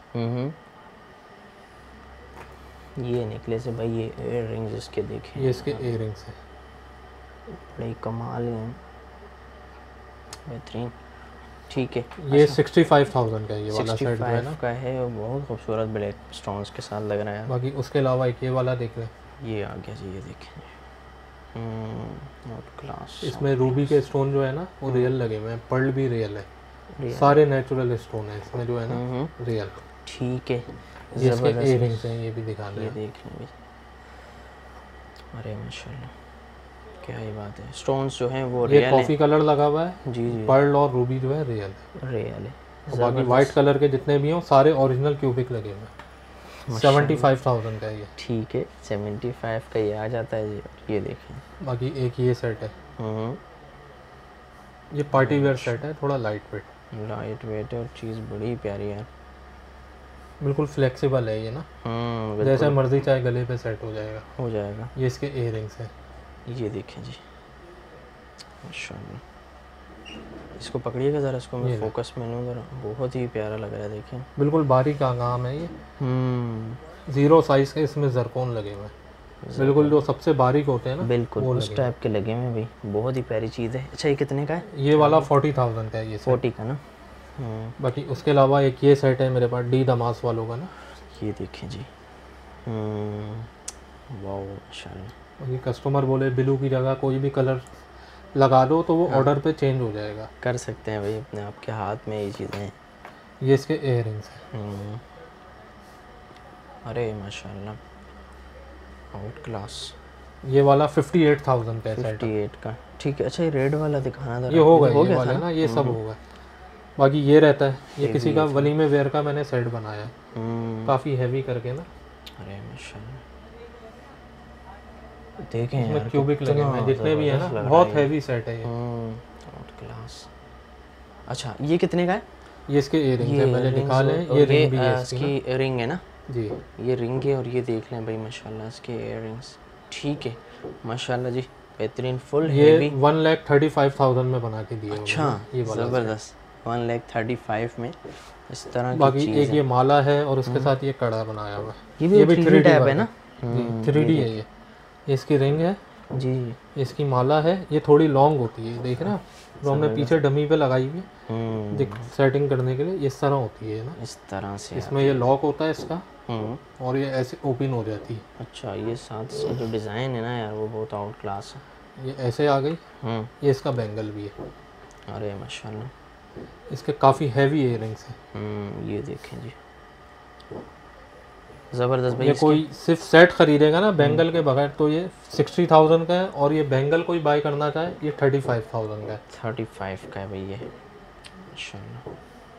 ये नेकलेस है भाई, ये इयररिंग्स इसके देखें, ये इसके इयररिंग्स है, बड़ी कमाल हैं, बेहतरीन। ठीक है, ये 65,000 का है ये वाला सेट जो है 65 ना। का है, और बहुत खूबसूरत ब्लैक स्टोन्स के साथ लग रहा है। बाकी उसके अलावा एक ये वाला देख लें, ये आ गया जी, ये देखें, आउट क्लास। इसमें रूबी के स्टोन जो है ना वो रियल लगे हुए हैं, पर्ल भी रियल है, सारे नेचुरल स्टोन है इसमें जो है ना रियल। ठीक है, ये इसके इयररिंग्स हैं, ये भी दिखा ये दें। देख लें। अरे माशाल्लाह क्या ही बात है, स्टोन्स जो हैं वो ये रियल कॉफी कलर लगा हुआ है, जी जी, पर्ल और रूबी जो है रियल है। रियल है। और बाकी वाइट कलर के जितने भी हों सारे ओरिजिनल क्यूबिक लगे हुए हैं। 75,000 का है ये। ठीक है, 75 का ये आ जाता है जी। ये देखें, बाकी एक ये सेट है, ये पार्टी वेयर सेट है, थोड़ा लाइट वेट, लाइट वेट है और चीज़ बड़ी प्यारी है, बिल्कुल फ्लेक्सिबल है ये ना, जैसे मर्जी चाहे गले पे सेट हो जाएगा। हो जाएगा। ये इसके इयररिंग्स है, ये देखें जी माशाल्लाह। इसको पकड़िएगा ज़रा, इसको मैं फोकस में लूँ ज़रा, बहुत ही प्यारा लग रहा है, देखें बिल्कुल बारीक का काम है ये। 0 साइज के इसमें जरकोन लगे हुए हैं, बिल्कुल जो सबसे बारीक होते हैं ना, बिल्कुल उस टाइप के लगे हुए भाई, बहुत ही प्यारी चीज़ है। अच्छा ये कितने का है? ये वाला 40,000 का है ये सेट। 40 का ना। बाकी उसके अलावा एक ये सेट है मेरे पास डी दमास वालों का ना, ये देखें जी, वाओ माशाल्लाह। ये कस्टमर बोले ब्लू की जगह कोई भी कलर लगा दो तो वो ऑर्डर पे चेंज हो जाएगा, कर सकते हैं भाई, अपने आपके हाथ में ये चीज़ें हैं। ये इसके इयररिंग्स हैं। अरे माशाल्लाह आउट क्लास। ये वाला 58,000 का है सेट। 58 का, ठीक है। अच्छा ये रेड वाला दिखाना था, ये होगा, ये वाला ना, ये सब होगा। बाकी ये रहता है, ये किसी का वलीमे वेयर का मैंने सेट बनाया है, काफ़ी हैवी करके ना। अरे माशाल्लाह देखें इसमें क्यूबिक लगे हुए हैं जितने भी है ना, बहुत हैवी सेट है ये। Out class. अच्छा ये कितने का है? ये इसके इयररिंग्स है, मैंने निकाले हैं। ये रिंग भी है इसकी, रिंग है ना जी, ये रिंग है। और ये देख लें भाई माशाल्लाह इसके इयररिंग्स, ठीक है माशाल्लाह जी, बेहतरीन फुल ये 1,35,000 में बना के दिए। अच्छा ये ज़बरदस्त, 1,35,000 में इस तरह की बाकी चीज़ एक ये माला है और उसके साथ ये कड़ा बनाया हुआ है, ये भी 3D टाइप है ना। 3D है ये। इसकी रिंग है, जी। इसकी माला है, ये थोड़ी लॉन्ग होती है, देख रहे हैं जो हमने पीछे डमी पे लगाई हुई है देख सेटिंग करने के लिए, इस तरह होती है ना, इस तरह से इसमें ये लॉक होता है इसका और ये ऐसे ओपन हो जाती है। अच्छा, ये साथ से जो डिज़ाइन है ना यार वो बहुत आउट क्लास है। ये ऐसे आ गई। ये इसका बैंगल भी है। अरे माशाल्लाह, इसके काफ़ी हैवी इयररिंग्स हैं। ये देखें जी, ज़बरदस्त भाई। ये कोई सिर्फ सेट खरीदेगा ना बैंगल के बगैर तो ये 60,000 का है, और ये बैंगल कोई बाय करना चाहे ये 35,000 का है। 35 का है भाई ये, माशाल्लाह।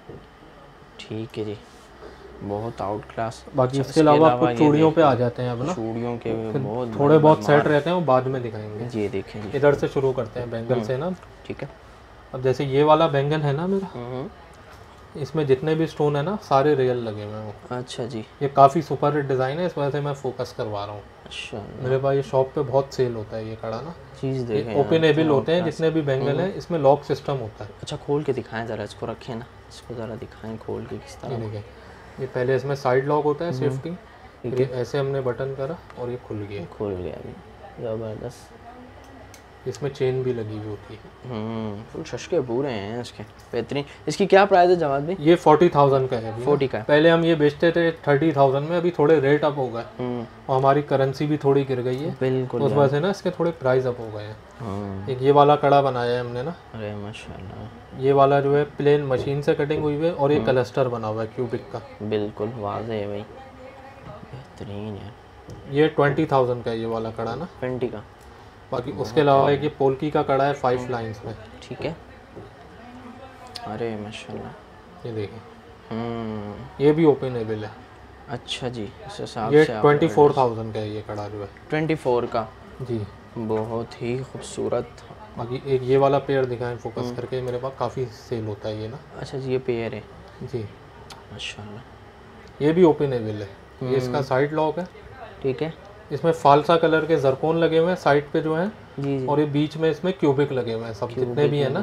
ठीक है जी, बहुत आउट क्लास। बाकी इसके अलावा कुछ चूड़ियों पे आ जाते हैं अब ना, चूड़ियों के बहुत थोड़े बहुत सेट रहते हैं वो बाद में दिखाएंगे। ये देखें जी, इधर से शुरू करते हैं बैंगल से ना। ठीक है। अब जैसे ये वाला बैंगल है ना मेरा, इसमें जितने भी स्टोन है ना सारे रियल लगे हुए हैं वो। अच्छा जी, ये काफ़ी सुपर हिट डिज़ाइन है, इस वजह से मैं फोकस करवा रहा हूँ। अच्छा, मेरे पास ये शॉप पे बहुत सेल होता है ये कड़ा ना। चीज़ देखें, ओपनेबल होते हैं जितने भी बैंगल हैं, इसमें लॉक सिस्टम होता है। अच्छा, खोल के दिखाएं ज़रा, इसको रखें ना, इसको ज़रा दिखाएं खोल के किस तरह। ठीक है, ये पहले इसमें साइड लॉक होता है सेफ्टी, फिर ऐसे हमने बटन करा और ये खुल गया। खुल गया अभी, ज़बरदस्त। इसमें चेन भी लगी हुई होती है। फुल शशके पूरे हैं इसके, बेहतरीन। इसकी क्या प्राइस है जवाब भाई? ये 40,000 का है। 40 का। पहले हम ये बेचते थे 30,000 में, अभी थोड़े रेट अप हो गए और हमारी करेंसी भी थोड़ी गिर गई है, बिल्कुल उस वजह से ना इसके थोड़े प्राइस अप हो गए हैं। एक ये वाला कड़ा बनाया है हमने ना। अरे माशाल्लाह, ये वाला जो है प्लेन मशीन से कटिंग हुई है और ये क्लस्टर बना हुआ है क्यूबिक का। बिल्कुल वाज़ेह है भाई, बेहतरीन यार। ये 20,000 का है ये वाला कड़ा ना, 20 का। बाकी उसके अलावा एक ये पोल्की का कड़ा है 5 लाइंस में। ठीक है। अरे माशाल्लाह, ये देखिए, ये भी ओपनेबल है। अच्छा जी, इस हिसाब ये से 24,000 का है ये कड़ा जो है। 24 का जी, बहुत ही खूबसूरत। बाकी एक ये वाला पेयर दिखाएं फोकस करके, मेरे पास काफ़ी सेल होता है ये ना। अच्छा जी, ये पेयर है जी, माशाल्लाह। ये भी ओपनेबल है। ये इसका साइड लॉक है। ठीक है। इसमें फालसा कलर के जरकोन लगे हुए हैं साइड पे जो है, जी जी। और ये बीच में इसमें क्यूबिक लगे हुए हैं सब जितने भी है ना।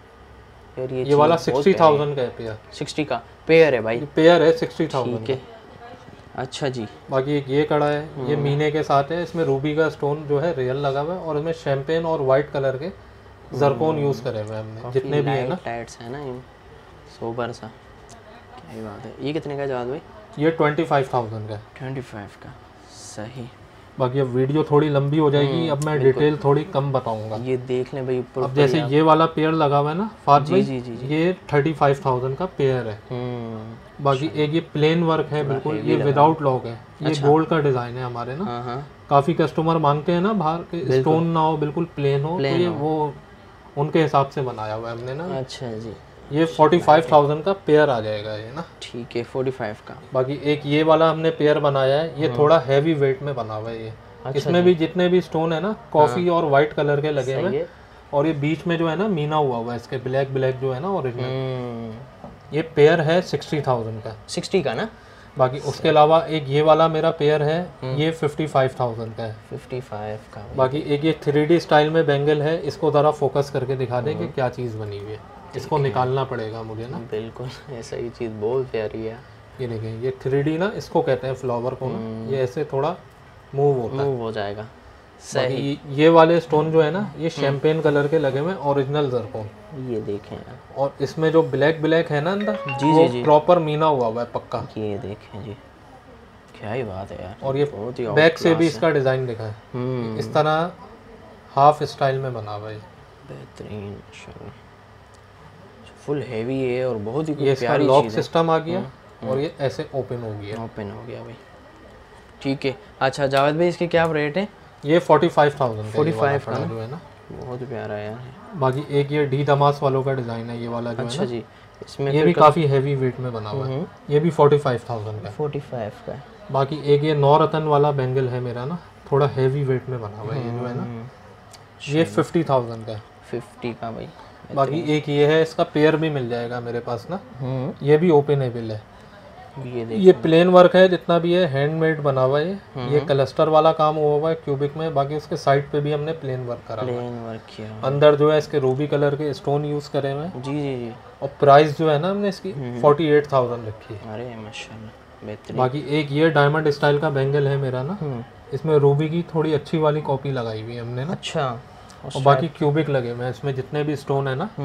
यार ये वाला 60,000 का है पेयर। 60 का पेयर है भाई, ये पेयर है 60,000 ठीक है। अच्छा जी, बाकी एक ये कड़ा है, ये मीने के साथ है, इसमें रूबी का स्टोन जो है रियल लगा हुआ है और इसमें शैंपेन और वाइट कलर के जरकोन यूज करे हुए हैं हमने जितने भी है ना। टाइट्स है ना, इन सोबर सा, क्या ही बात है। ये कितने का जवाब भाई? ये 25,000 का है। 25 का, सही। बाकी अब वीडियो थोड़ी लंबी हो जाएगी, अब मैं डिटेल थोड़ी कम बताऊंगा। ये देख लें भाई ऊपर। अब जैसे ये वाला पेयर लगा हुआ है ना फाद भाई, जी जी जी। ये 35,000 का पेयर है। बाकी एक ये प्लेन वर्क है बिल्कुल, ये विदाउट लॉक है। ये गोल्ड का डिजाइन है हमारे ना। हाँ। काफी कस्टमर मांगते हैं ना बाहर के स्टोन ना हो, बिल्कुल प्लेन हो, तो ये वो उनके हिसाब से बनाया हुआ है हमने ना। अच्छा जी, ये 45,000 का पेयर आ जाएगा ये ना। ठीक है, 45 का। बाकी एक ये वाला हमने पेयर बनाया है, ये थोड़ा हैवी वेट में बना हुआ है ये। इसमें भी जितने भी स्टोन है ना कॉफी और वाइट कलर के लगे हुए हैं, और ये बीच में जो है ना मीना हुआ हुआ है इसके, ब्लैक ब्लैक जो है ना ओरिजिनल। ये पेयर है 60,000 का। 60 का ना। बाकी उसके अलावा एक ये वाला मेरा पेयर है, ये 55,000 का है। 55 का। बाकी एक ये 3D स्टाइल में बैंगल है, इसको ज़रा फोकस करके दिखा दें कि क्या चीज़ बनी हुई है। इसको निकालना पड़ेगा मुझे ना। बिल्कुल, ऐसा ही चीज़ बहुत प्यारी है। ये देखें, ये 3D ना इसको कहते हैं फ्लावर को ना, ये ऐसे थोड़ा मूव होता है, मूव हो जाएगा। सही। ये वाले स्टोन जो है ना ये शैंपेन कलर के लगे हुए हैं, ओरिजिनल जरकोन। ये देखें यार, और इसमें जो ब्लैक ब्लैक है ना अंदर, जी वो जी, प्रॉपर मीना हुआ हुआ है पक्का। ये देखें जी, क्या ही बात है यार। और ये बहुत ही बैक से भी इसका डिजाइन दिखा है, इस तरह हाफ स्टाइल में बना हुआ है। बेहतरीन, फुल हैवी है और बहुत ही ये इसका लॉक सिस्टम आ गया और ये ऐसे ओपन हो गया। ओपन हो गया भाई, ठीक है। अच्छा जावेद भाई, इसके क्या रेट है? ये 45,000 45 का जो है ना, बहुत प्यारा है यार। बाकी एक ये डी दमास वालों का डिजाइन है ये वाला जो अच्छा है जी, इसमें ये भी काफी हैवी वेट में बना हुआ है। ये भी 45,000 का। 45 का है। बाकी एक ये 9 रतन वाला बैंगल है मेरा ना, थोड़ा हैवी वेट में बना हुआ है ये जो है ना, ये 50,000 का है। 50 का भाई। बाकी एक ये है, इसका पेयर भी मिल जाएगा मेरे पास ना, ये भी ओपनेबल है। ये प्लेन वर्क है जितना भी है, हैंडमेड बना हुआ है। ये क्लस्टर वाला काम हुआ हुआ है क्यूबिक में। बाकी उसके साइड पे भी हमने प्लेन वर्क करा हुआ है। प्लेन वर्क किया। अंदर जो है इसके रूबी कलर के स्टोन यूज करे हुए हैं। जी जी जी। और प्राइस जो है ना हमने इसकी 48,000 रखी है। अरे माशाल्लाह, बेहतरीन। बाकी एक ये डायमंड स्टाइल का बैंगल है मेरा ना, इसमें रूबी की थोड़ी अच्छी वाली कॉपी लगाई हुई है हमने ना। अच्छा। और बाकी क्यूबिक लगे हुए हैं इसमें, जितने भी स्टोन है ना।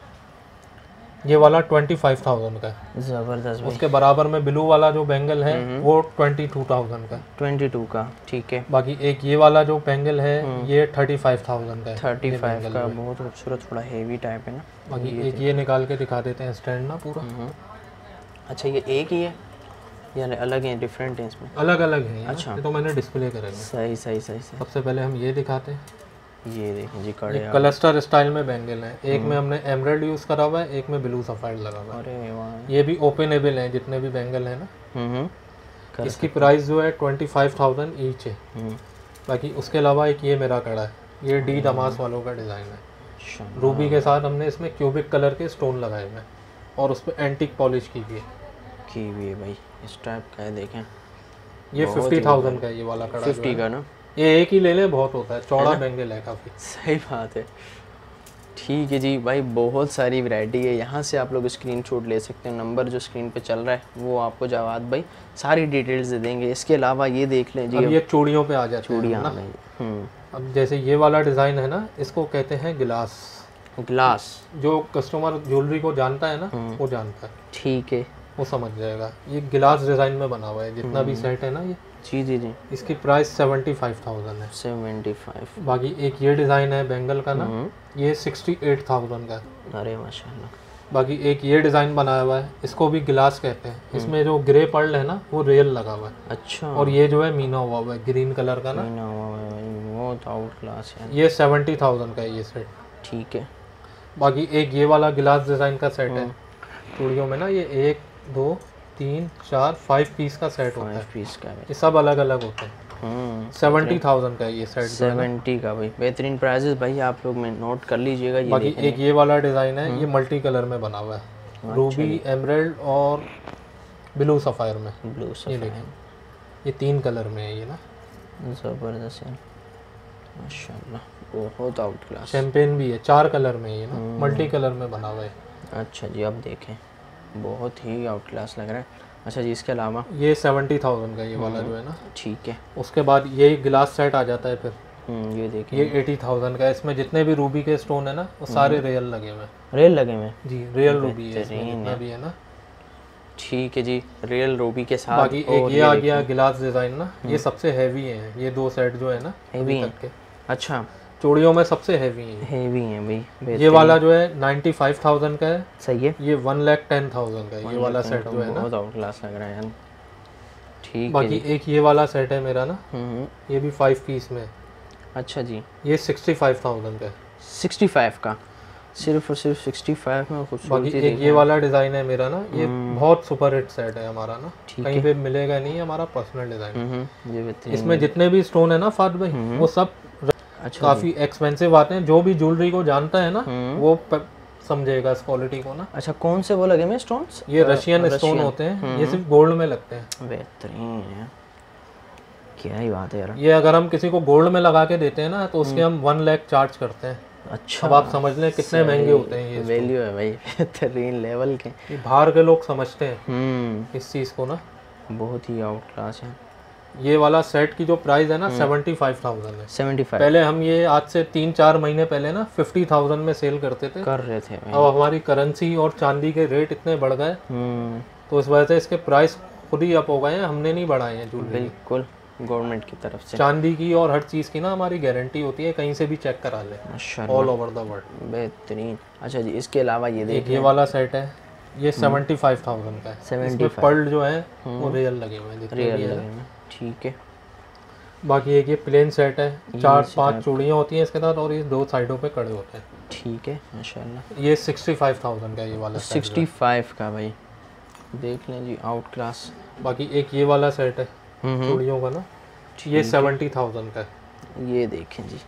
ये वाला 25,000 का है। ज़बरदस्त भाई। उसके बराबर में ब्लू वाला जो बैंगल है वो 22,000 का। 22 का, ठीक है। बाकी एक ये वाला जो बैंगल है ये 35,000 का है। 35 का, बहुत खूबसूरत, थोड़ा हेवी टाइप है ना। बाकी एक ये निकाल के दिखा देते हैं स्टैंड ना पूरा। अच्छा, ये एक ही है या अलग है, डिफरेंट है इसमें? अलग अलग है। अच्छा, ये तो मैंने डिस्प्ले करेंगे। सही सही सही सही। सबसे पहले हम ये दिखाते हैं। ये देखें जी, कड़े क्लस्टर स्टाइल में बैंगल है। एक में हमने एमराल्ड यूज करा हुआ है, एक में ब्लू सफायर लगा हुआ है। अरे वाह। ये भी ओपनेबल है जितने भी बैंगल है ना। इसकी प्राइस जो है 25,000 ईच है। बाकी उसके अलावा एक ये मेरा कड़ा है, ये डी दमास वालों का डिज़ाइन है। रूबी के साथ हमने इसमें क्यूबिक कलर के स्टोन लगाए हुए हैं और उस पर एंटिक पॉलिश की हुई है भाई। इस टाइप का है, देखें। ये 50,000 का है ये वाला कड़ा। 50 का ना? ये एक ही ले ले, बहुत होता है, चौड़ा बैंगल है काफ़ी। सही बात है। ठीक है जी भाई, बहुत सारी वैरायटी है। यहाँ से आप लोग स्क्रीनशॉट ले सकते हैं। नंबर जो स्क्रीन पे चल रहा है वो आपको जवाद भाई सारी डिटेल्स दे देंगे। इसके अलावा ये देख लें जी, अब ये चूड़ियों पे आ जाते हैं। चूड़ियाँ। अब जैसे ये वाला डिज़ाइन है ना, इसको कहते हैं गिलास। जो कस्टमर ज्वेलरी को जानता है ना, वो जानता है। ठीक है, वो समझ जाएगा। ये गिलास डिज़ाइन में बना हुआ है जितना भी सेट है ना ये। जी जी जी। इसकी प्राइस 75,000 है। 75। बाकी एक ये डिज़ाइन है बैंगल का ना, ये 68,000 का है। अरे माशाल्लाह। बाकी एक ये डिज़ाइन बनाया हुआ है, इसको भी गिलास कहते हैं। इसमें जो ग्रे पर्ल है ना वो रियल लगा हुआ है। अच्छा। और ये जो है मीना हुआ है ग्रीन कलर का ना, मीना हुआ है, बहुत आउट क्लास है। ये 70,000 का है ये सेट। ठीक है। बाकी एक ये वाला गिलास डिज़ाइन का सेट है चूड़ियों में ना, ये 1 2 3 4 5 पीस का सेट होता है। 5 पीस का है। ये सब अलग अलग होते हैं। 70,000 का है ये सेट। 70 का भाई, बेहतरीन प्राइसेस भाई, आप लोग में नोट कर लीजिएगा। ये बाकी एक ये वाला डिज़ाइन है, ये मल्टी कलर में बना हुआ है। रूबी, एमराल्ड और ब्लू सफायर में। ब्लू ये सफायर, देखें, ये 3 कलर में है ये ना। ज़बरदस्त है माशाल्लाह, बहुत आउट क्लास। शैम्पेन भी है, 4 कलर में ये ना, मल्टी कलर में बना हुआ है। अच्छा जी, अब देखें, बहुत ही आउट क्लास लग रहा है। अच्छा जी, इसके अलावा ये 70,000 का ये वाला जो है ना। ठीक है। उसके बाद ये गिलास सेट आ जाता है फिर। ये देखिए, ये 80,000 का है। इसमें जितने भी रूबी के स्टोन है ना वो सारे रियल लगे हुए हैं। रियल लगे हुए जी, रियल रूबी है इसमें जितना भी है ना। ठीक है जी, रियल रूबी के साथ। बाकी एक ये आ गया गिलास डिज़ाइन ना, ये सबसे हैवी है। ये 2 सेट जो है ना हैवी अभी है। तक के अच्छा, चूड़ियों में सबसे हैवी है। हैवी है भाई। ये वाला जो है 95,000 का है। सही है। ये 1,10,000 का है ये वाला सेट जो है ना, बहुत आउट क्लास लग रहा है यार। ठीक है। बाकी एक ये वाला सेट है मेरा ना, ये भी 5 पीस में। अच्छा जी, ये 65,000 का है। 65 का, सिर्फ और सिर्फ 65 में खूबसूरती। बाकी एक ये वाला डिज़ाइन है मेरा ना, ये बहुत सुपर हिट सेट है हमारा ना, कहीं पे मिलेगा नहीं, हमारा पर्सनल डिज़ाइन। ये इसमें जितने भी स्टोन है ना फाद भाई, वो सब काफ़ी एक्सपेंसिव आते हैं। जो भी ज्वेलरी को जानता है ना वो समझेगा इस क्वालिटी को ना। अच्छा, कौन से वो लगे में स्टोन्स? ये रशियन स्टोन होते हैं, ये सिर्फ गोल्ड में लगते हैं। बेहतरीन है, क्या ही बात है यार। ये अगर हम किसी को गोल्ड में लगा के देते हैं ना तो उसके हम 1 लाख चार्ज करते हैं। अच्छा, अब आप समझ लें कितने महंगे होते हैं ये। वैल्यू है भाई, बेहतरीन लेवल के। ये बाहर के लोग समझते हैं इस चीज़ को ना, बहुत ही आउट क्लास है। ये वाला सेट की जो प्राइस है ना 75,000 है। 75 पहले हम ये आज से 3-4 महीने पहले ना 50,000 में सेल करते थे। कर रहे थे भाई। अब हमारी करेंसी और चांदी के रेट इतने बढ़ गए तो इस वजह से इसके प्राइस खुद ही अप हो गए हैं, हमने नहीं बढ़ाए हैं ज्वेलरी। बिल्कुल, गवर्नमेंट की तरफ से चांदी की और हर चीज़ की ना हमारी गारंटी होती है, कहीं से भी चेक करा ले, माशाल्लाह, ऑल ओवर द वर्ल्ड। बेहतरीन। अच्छा जी, इसके अलावा ये देखिए, ये वाला सेट है, ये 75,000 का है। 75 पर्ल जो है वो रियल लगे हुए हैं जितने भी है। ठीक है। बाकी एक ये प्लेन सेट है, 4-5 चूड़ियाँ होती हैं इसके साथ और ये 2 साइडों पे कड़े होते हैं। ठीक है माशाल्लाह। ये 65,000 का है ये वाला 65 का भाई, देख लें जी, आउट क्लास। बाकी एक ये वाला सेट है चूड़ियों का ना, ये 70,000 का है। ये देखें जी,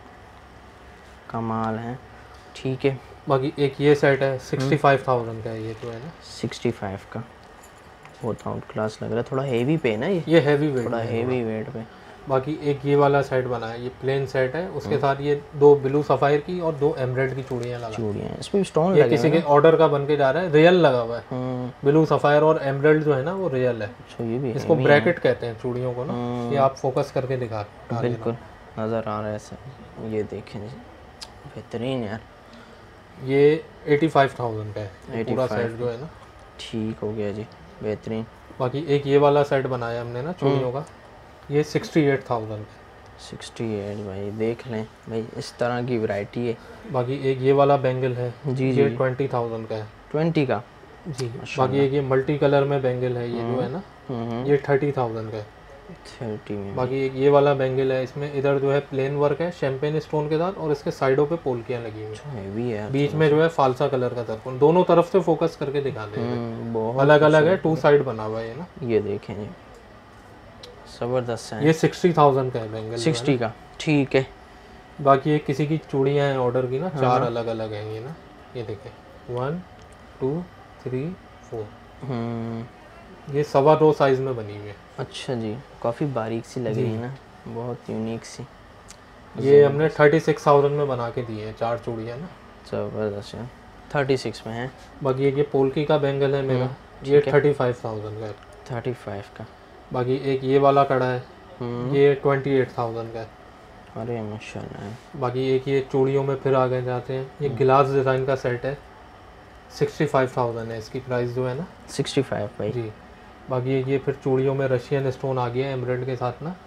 कमाल है। ठीक है। बाकी एक ये सेट है 65,000 का है ये जो है ना। 65 का बहुत आउट क्लास लग रहा है, थोड़ा हेवी पे ना ये। हेवी वेट, थोड़ा हेवी वेट पे। बाकी एक ये वाला सेट बना है, ये प्लेन सेट है, उसके साथ ये 2 ब्लू सफायर की और 2 एमराल्ड की चूड़ियां लगा, चूड़ियां इसमें स्टोन ये लगे किसी के ऑर्डर का बन के जा रहा है, रियल लगा हुआ है। ब्लू सफायर और एमराल्ड जो है ना वो रियल है। अच्छा ये भी इसको ब्रैकेट कहते हैं चूड़ियों को ना, ये आप फोकस करके दिखा बिल्कुल नज़र आ रहा है ऐसे। ये देखें जी बेहतरीन यार, ये 85,000 का है पूरा सेट जो है ना। ठीक हो गया जी, बेहतरीन। बाकी एक ये वाला सेट बनाया हमने ना चूड़ियों का, ये 68,000 का। 68 भाई देख लें भाई, इस तरह की वैरायटी है। बाकी एक ये वाला बैंगल है जी ये 20,000 का है। 20 का जी। बाकी एक ये मल्टी कलर में बैंगल है, ये जो है ना ये 30,000 का है। 30 में। बाकी एक ये वाला बैंगल है, इसमें इधर जो है प्लेन वर्क है शैम्पेन स्टोन के साथ, और इसके साइडों पे पोल्कियां लगी हुई हैं। हैवी है, बीच में जो है फालसा कलर का दर्पण, दोनों तरफ से फोकस करके दिखा देंगे। बहुत अलग अलग है, 2 साइड बना हुआ है ये ना। ये देखें जी जबरदस्त है। ये 60,000 का है बैंगल, 60 का, ठीक है। बाकी ये किसी की चूड़ियां हैं ऑर्डर की ना, 4 अलग अलग हैं ये ना। ये देखें 1 2 3 4, ये 2.25 साइज में बनी हुई है। अच्छा जी, काफ़ी बारीक सी लग रही है ना, बहुत यूनिक सी। ये हमने 36,000 में बना के दिए हैं 4 चूड़ियाँ ना। ज़बरदस्त है, 36 में है। बाकी ये पोल्की का बैंगल है मेरा, ये 35,000 का है। 35 का। बाकी एक ये वाला कड़ा है, ये 28,000 का है। अरे माशाल्लाह। बाकी एक ये चूड़ियों में फिर आगे जाते हैं, ये गिलास डिज़ाइन का सेट है, 65,000 है इसकी प्राइस जो है ना। 65 भाई जी। बाकी ये फिर चूड़ियों में रशियन स्टोन आ गया है एमराल्ड के साथ ना,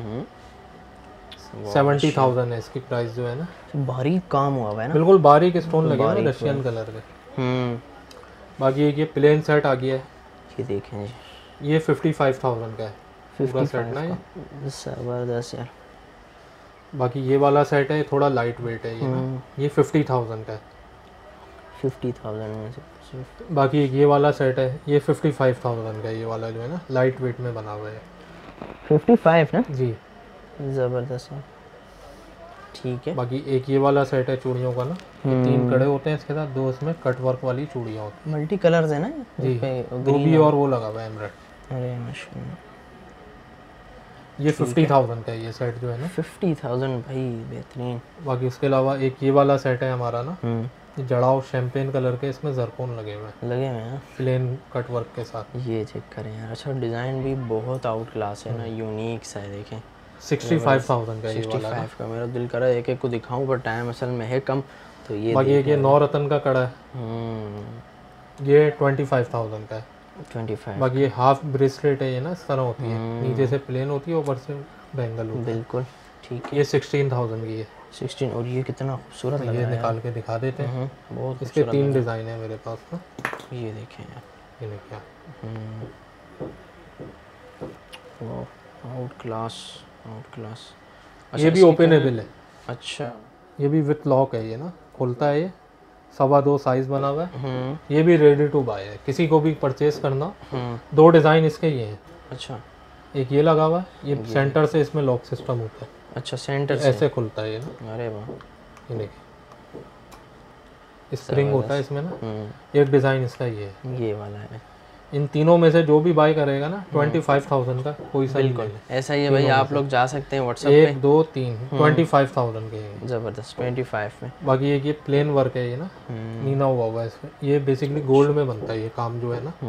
70,000 है इसकी प्राइस जो है ना। बारीक काम हुआ है ना, बिल्कुल बारीक स्टोन लगे हुए रशियन कलर के। बाकी एक ये प्लेन सेट आ गया है, ये देखें जी, ये 55,000 का है पूरा सेट ना ये। ज़बरदस्त यार। बाकी ये वाला सेट है, थोड़ा लाइट वेट है ये ना, ये 50,000 का है। 50,000 में से। बाकी ये वाला सेट है, ये 55,000 का है, ये वाला जो है ना लाइट वेट में बना हुआ है। 55 ना जी। ज़बरदस्त है, ठीक है। बाकी एक ये वाला सेट है चूड़ियों का ना, 3 कड़े होते हैं इसके साथ, 2 इसमें कट वर्क वाली चूड़ियाँ होती मल्टी कलर्स है ना जी, ग्रीन 2 भी और वो लगा हुआ है एमराल्ड। अरे माशाल्लाह, ये 50,000 का है ये सेट जो है ना। 50,000 भाई, बेहतरीन। बाकी उसके अलावा एक ये वाला सेट है हमारा ना, ये जड़ाव शैम्पेन कलर के, इसमें जरकोन लगे हुए हैं, लगे हुए हैं प्लेन कट वर्क के साथ। ये चेक करें यार, अच्छा डिज़ाइन भी बहुत आउट क्लास है ना, यूनिक सा है। देखें 65,000 का ये वाला 65 का। मेरा दिल कर रहा है एक एक को दिखाऊं, पर टाइम असल में है कम, तो ये बाकी एक ये 9 रतन का कड़ा है, ये 25,000 का है। 25 बाकी ये हाफ ब्रेसलेट है ये ना, इस तरह होती है, नीचे से प्लेन होती है, ऊपर से बैंगल होती है। बिल्कुल ठीक है। ये 16,000 की है। 16, और ये कितना खूबसूरत लग ये रहा है निकाल के दिखा देते हैं, बहुत इसके 3 डिज़ाइन है मेरे पास ना। ये देखें यार, ये देखिए आउट क्लास, आउट क्लास। ये भी ओपनेबल है। अच्छा, ये भी विथ लॉक है ये ना, खुलता है ये, 2.25 साइज बना हुआ है। ये भी रेडी टू बाय है, किसी को भी परचेज करना। 2 डिज़ाइन इसके ये हैं। अच्छा, एक ये लगा हुआ है, ये सेंटर से इसमें लॉक सिस्टम होता है। अच्छा, सेंटर से ऐसे खुलता है ये ना। अरे वाह, ये देखिए स्प्रिंग होता है इसमें ना। एक डिज़ाइन इसका ये है, ये वाला है। इन तीनों में से जो भी बाय करेगा ना 25,000 का कोई सा बिल्कुल ऐसा ही है भाई, आप लोग जा सकते हैं व्हाट्सएप पे। 1 2 3 25,000 के हैं। ज़बरदस्त, 25 में। बाकी ये प्लेन वर्क है ये ना, मीना हुआ है इसमें। ये बेसिकली गोल्ड में बनता है ये काम जो है ना,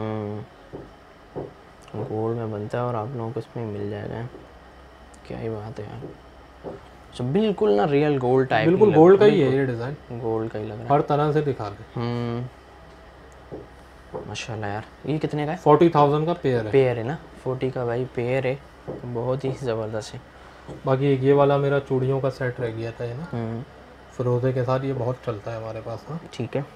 गोल्ड में बनता है और आप लोगों को इसमें मिल जाएगा। क्या ही बात है यार, तो बिल्कुल ना रियल गोल्ड टाइप, बिल्कुल गोल्ड का ही है ये डिज़ाइन, गोल्ड का ही लग रहा है, हर तरह से दिखा दे। माशाल्लाह यार। ये कितने का है? 40,000 का पेयर है। पेयर है ना, 40 का भाई पेयर है, बहुत ही ज़बरदस्त है। बाकी एक ये वाला मेरा चूड़ियों का सेट रह गया था ये ना, फिरोजे के साथ, ये बहुत चलता है हमारे पास ना। ठीक है,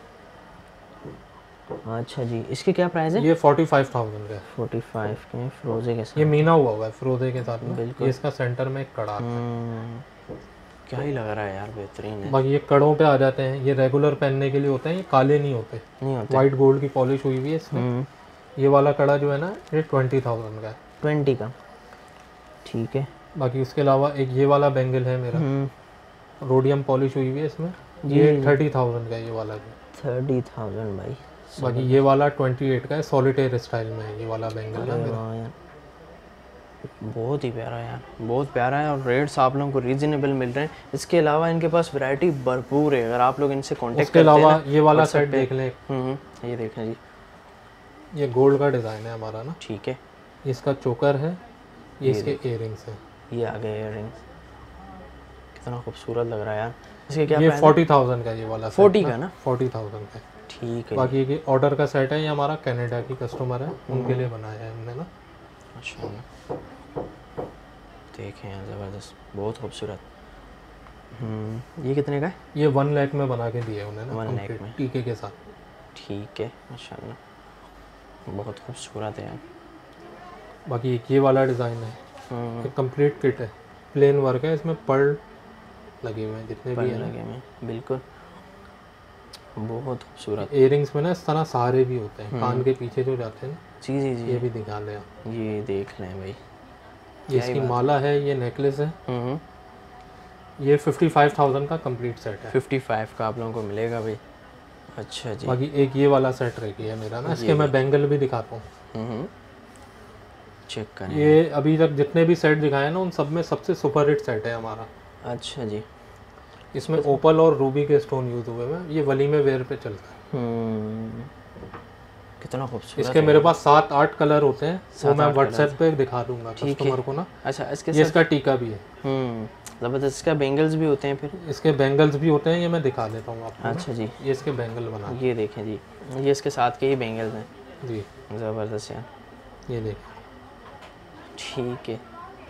अच्छा जी, इसके क्या प्राइस है? ये 45,000 का है। 45 के फिरोजे के साथ, ये मीना हुआ है फिरोजे के साथ में। बिल्कुल, ये इसका सेंटर में एक कड़ा है। क्या ही लग रहा है यार, बेहतरीन है। बाकी ये कड़ों पे आ जाते हैं, ये रेगुलर पहनने के लिए होते हैं, ये काले नहीं होते, वाइट गोल्ड की पॉलिश हुई हुई है इसमें। ये वाला कड़ा जो है ना, ये 20,000 का है। 20 का, ठीक है। बाकी उसके अलावा एक ये वाला बैंगल है मेरा, रोडियम पॉलिश हुई हुई है इसमें, ये 30,000 का है ये वाला भी। 30,000 भाई। बाकी ये वाला 28 का है, सॉलिटेयर स्टाइल में है ये वाला बैंगल है मेरा। बहुत ही प्यारा है यार, बहुत प्यारा है, और रेट्स आप लोगों को रीजनेबल मिल रहे हैं। इसके अलावा इनके पास वैरायटी भरपूर है, अगर आप लोग इनसे कांटेक्ट करते हैं। इसके अलावा ये वाला सेट देख लें। ये देखें जी, ये गोल्ड का डिज़ाइन है हमारा ना। ठीक है, इसका चोकर है, ये इसके इयररिंग्स हैं। ये आ गए इयररिंग्स, कितना खूबसूरत लग रहा है यार। इसके क्या ये 40,000 का ये वाला 40 का ना, 40,000 का। ठीक है। बाकी ये ऑर्डर का सेट है, ये हमारा कनाडा की कस्टमर है, उनके लिए बनाया है हमने ना। अच्छा, देखें यार, ज़बरदस्त, बहुत खूबसूरत। ये कितने का है? ये 1 लाख में बना के दिए उन्हें ना, 1 लाख में टीके के साथ। ठीक है, माशाल्लाह, बहुत खूबसूरत है यार। बाकी ये वाला डिज़ाइन है, ये कंप्लीट किट है, प्लेन वर्क है, इसमें पर्ल लगे हुए हैं जितने भी हैं लगे हुए हैं, बिल्कुल बहुत खूबसूरत। इयररिंग्स में ना इस तरह सहारे भी होते हैं, कान के पीछे जो जाते हैं। जी जी जी, ये भी दिखा लें आप, ये देख लें भाई। ये इसकी माला है, ये नेकलेस है। ये 55,000 का कंप्लीट सेट है। 55 का आप लोगों को मिलेगा भाई। अच्छा जी। बाकी एक ये वाला सेट रह गया मेरा ना, इसके मैं बैंगल भी दिखाता हूँ। चेक करें, ये अभी तक जितने भी सेट दिखाए ना, उन सब में सबसे सुपर हिट सेट है हमारा। अच्छा जी। इसमें ओपल और रूबी के स्टोन यूज हुए हैं, ये वली में वेयर पे चलता है। कितना खूबसूरत। इसके मेरे पास 7-8 कलर होते हैं, वो मैं व्हाट्सएप पे दिखा दूंगा कस्टमर को ना। अच्छा, इसका टीका भी है। ज़बरदस्त। इसका बैंगल्स भी होते हैं फिर? इसके बैंगल्स भी होते हैं, ये मैं दिखा देता हूँ आपको। अच्छा जी, ये इसके बैंगल बना, ये देखें जी, ये इसके साथ के ही बैंगल्स हैं जी, ज़बरदस्त यार, ये देखें। ठीक है,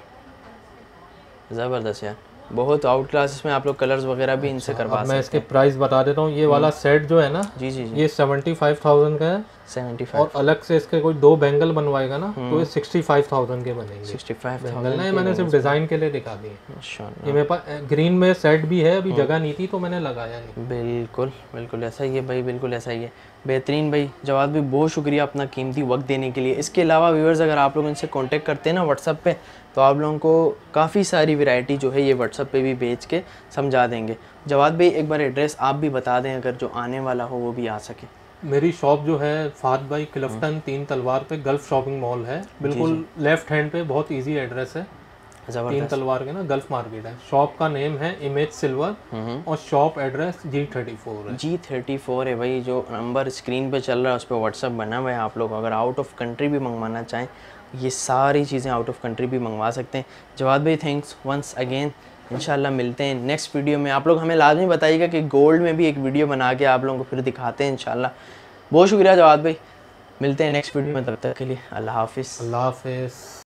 ज़बरदस्त यार, बहुत आउट क्लास। इसमें आप लोग कलर्स वगैरह भी इनसे करवा सकते हैं। मैं इसके प्राइस बता देता हूँ। ये वाला सेट जो है ना, जी जी जी, ये 75,000 का है। 75 और अलग से इसके कोई 2 बैंगल बनवाएगा ना, तो ये 65,000 के बनेंगे। 65,000 ना, मैंने सिर्फ डिजाइन के लिए दिखा दिए। माशाल्लाह। ये मेरे पास ग्रीन में सेट भी है, अभी जगह नहीं थी तो मैंने लगाया नहीं। बिल्कुल बिल्कुल ऐसा ही है भाई, बिल्कुल ऐसा ही है। बेहतरीन भाई, जवाद भी बहुत शुक्रिया अपना कीमती वक्त देने के लिए। इसके अलावा व्यूअर्स, अगर आप लोग इनसे कांटेक्ट करते हैं ना व्हाट्सएप पे, तो आप लोगों को काफ़ी सारी वैरायटी जो है ये व्हाट्सएप पे भी भेज के समझा देंगे। जवाद भाई, एक बार एड्रेस आप भी बता दें, अगर जो आने वाला हो वो भी आ सके। मेरी शॉप जो है फात बाई क्लिफ्टन 3 तलवार पे गल्फ शॉपिंग मॉल है, बिल्कुल लेफ्ट हैंड पे, बहुत इजी एड्रेस है। 3 तलवार के ना गल्फ मार्केट है। शॉप का नेम है इमेज सिल्वर और शॉप एड्रेस G34 है। G34 है भाई, जो नंबर स्क्रीन पे चल रहा है उस पर व्हाट्सअप बना हुआ है। आप लोग अगर आउट ऑफ कंट्री भी मंगवाना चाहें, ये सारी चीज़ें आउट ऑफ कंट्री भी मंगवा सकते हैं। जवाद भाई, थैंक्स वंस अगेन। इंशाल्लाह मिलते हैं नेक्स्ट वीडियो में। आप लोग हमें लाजमी बताइएगा कि गोल्ड में भी एक वीडियो बना के आप लोगों को फिर दिखाते हैं इंशाल्लाह। बहुत शुक्रिया जवाद भाई, मिलते हैं नेक्स्ट वीडियो में, तब तक के लिए अल्लाह हाफिज़। अल्लाह हाफिज़।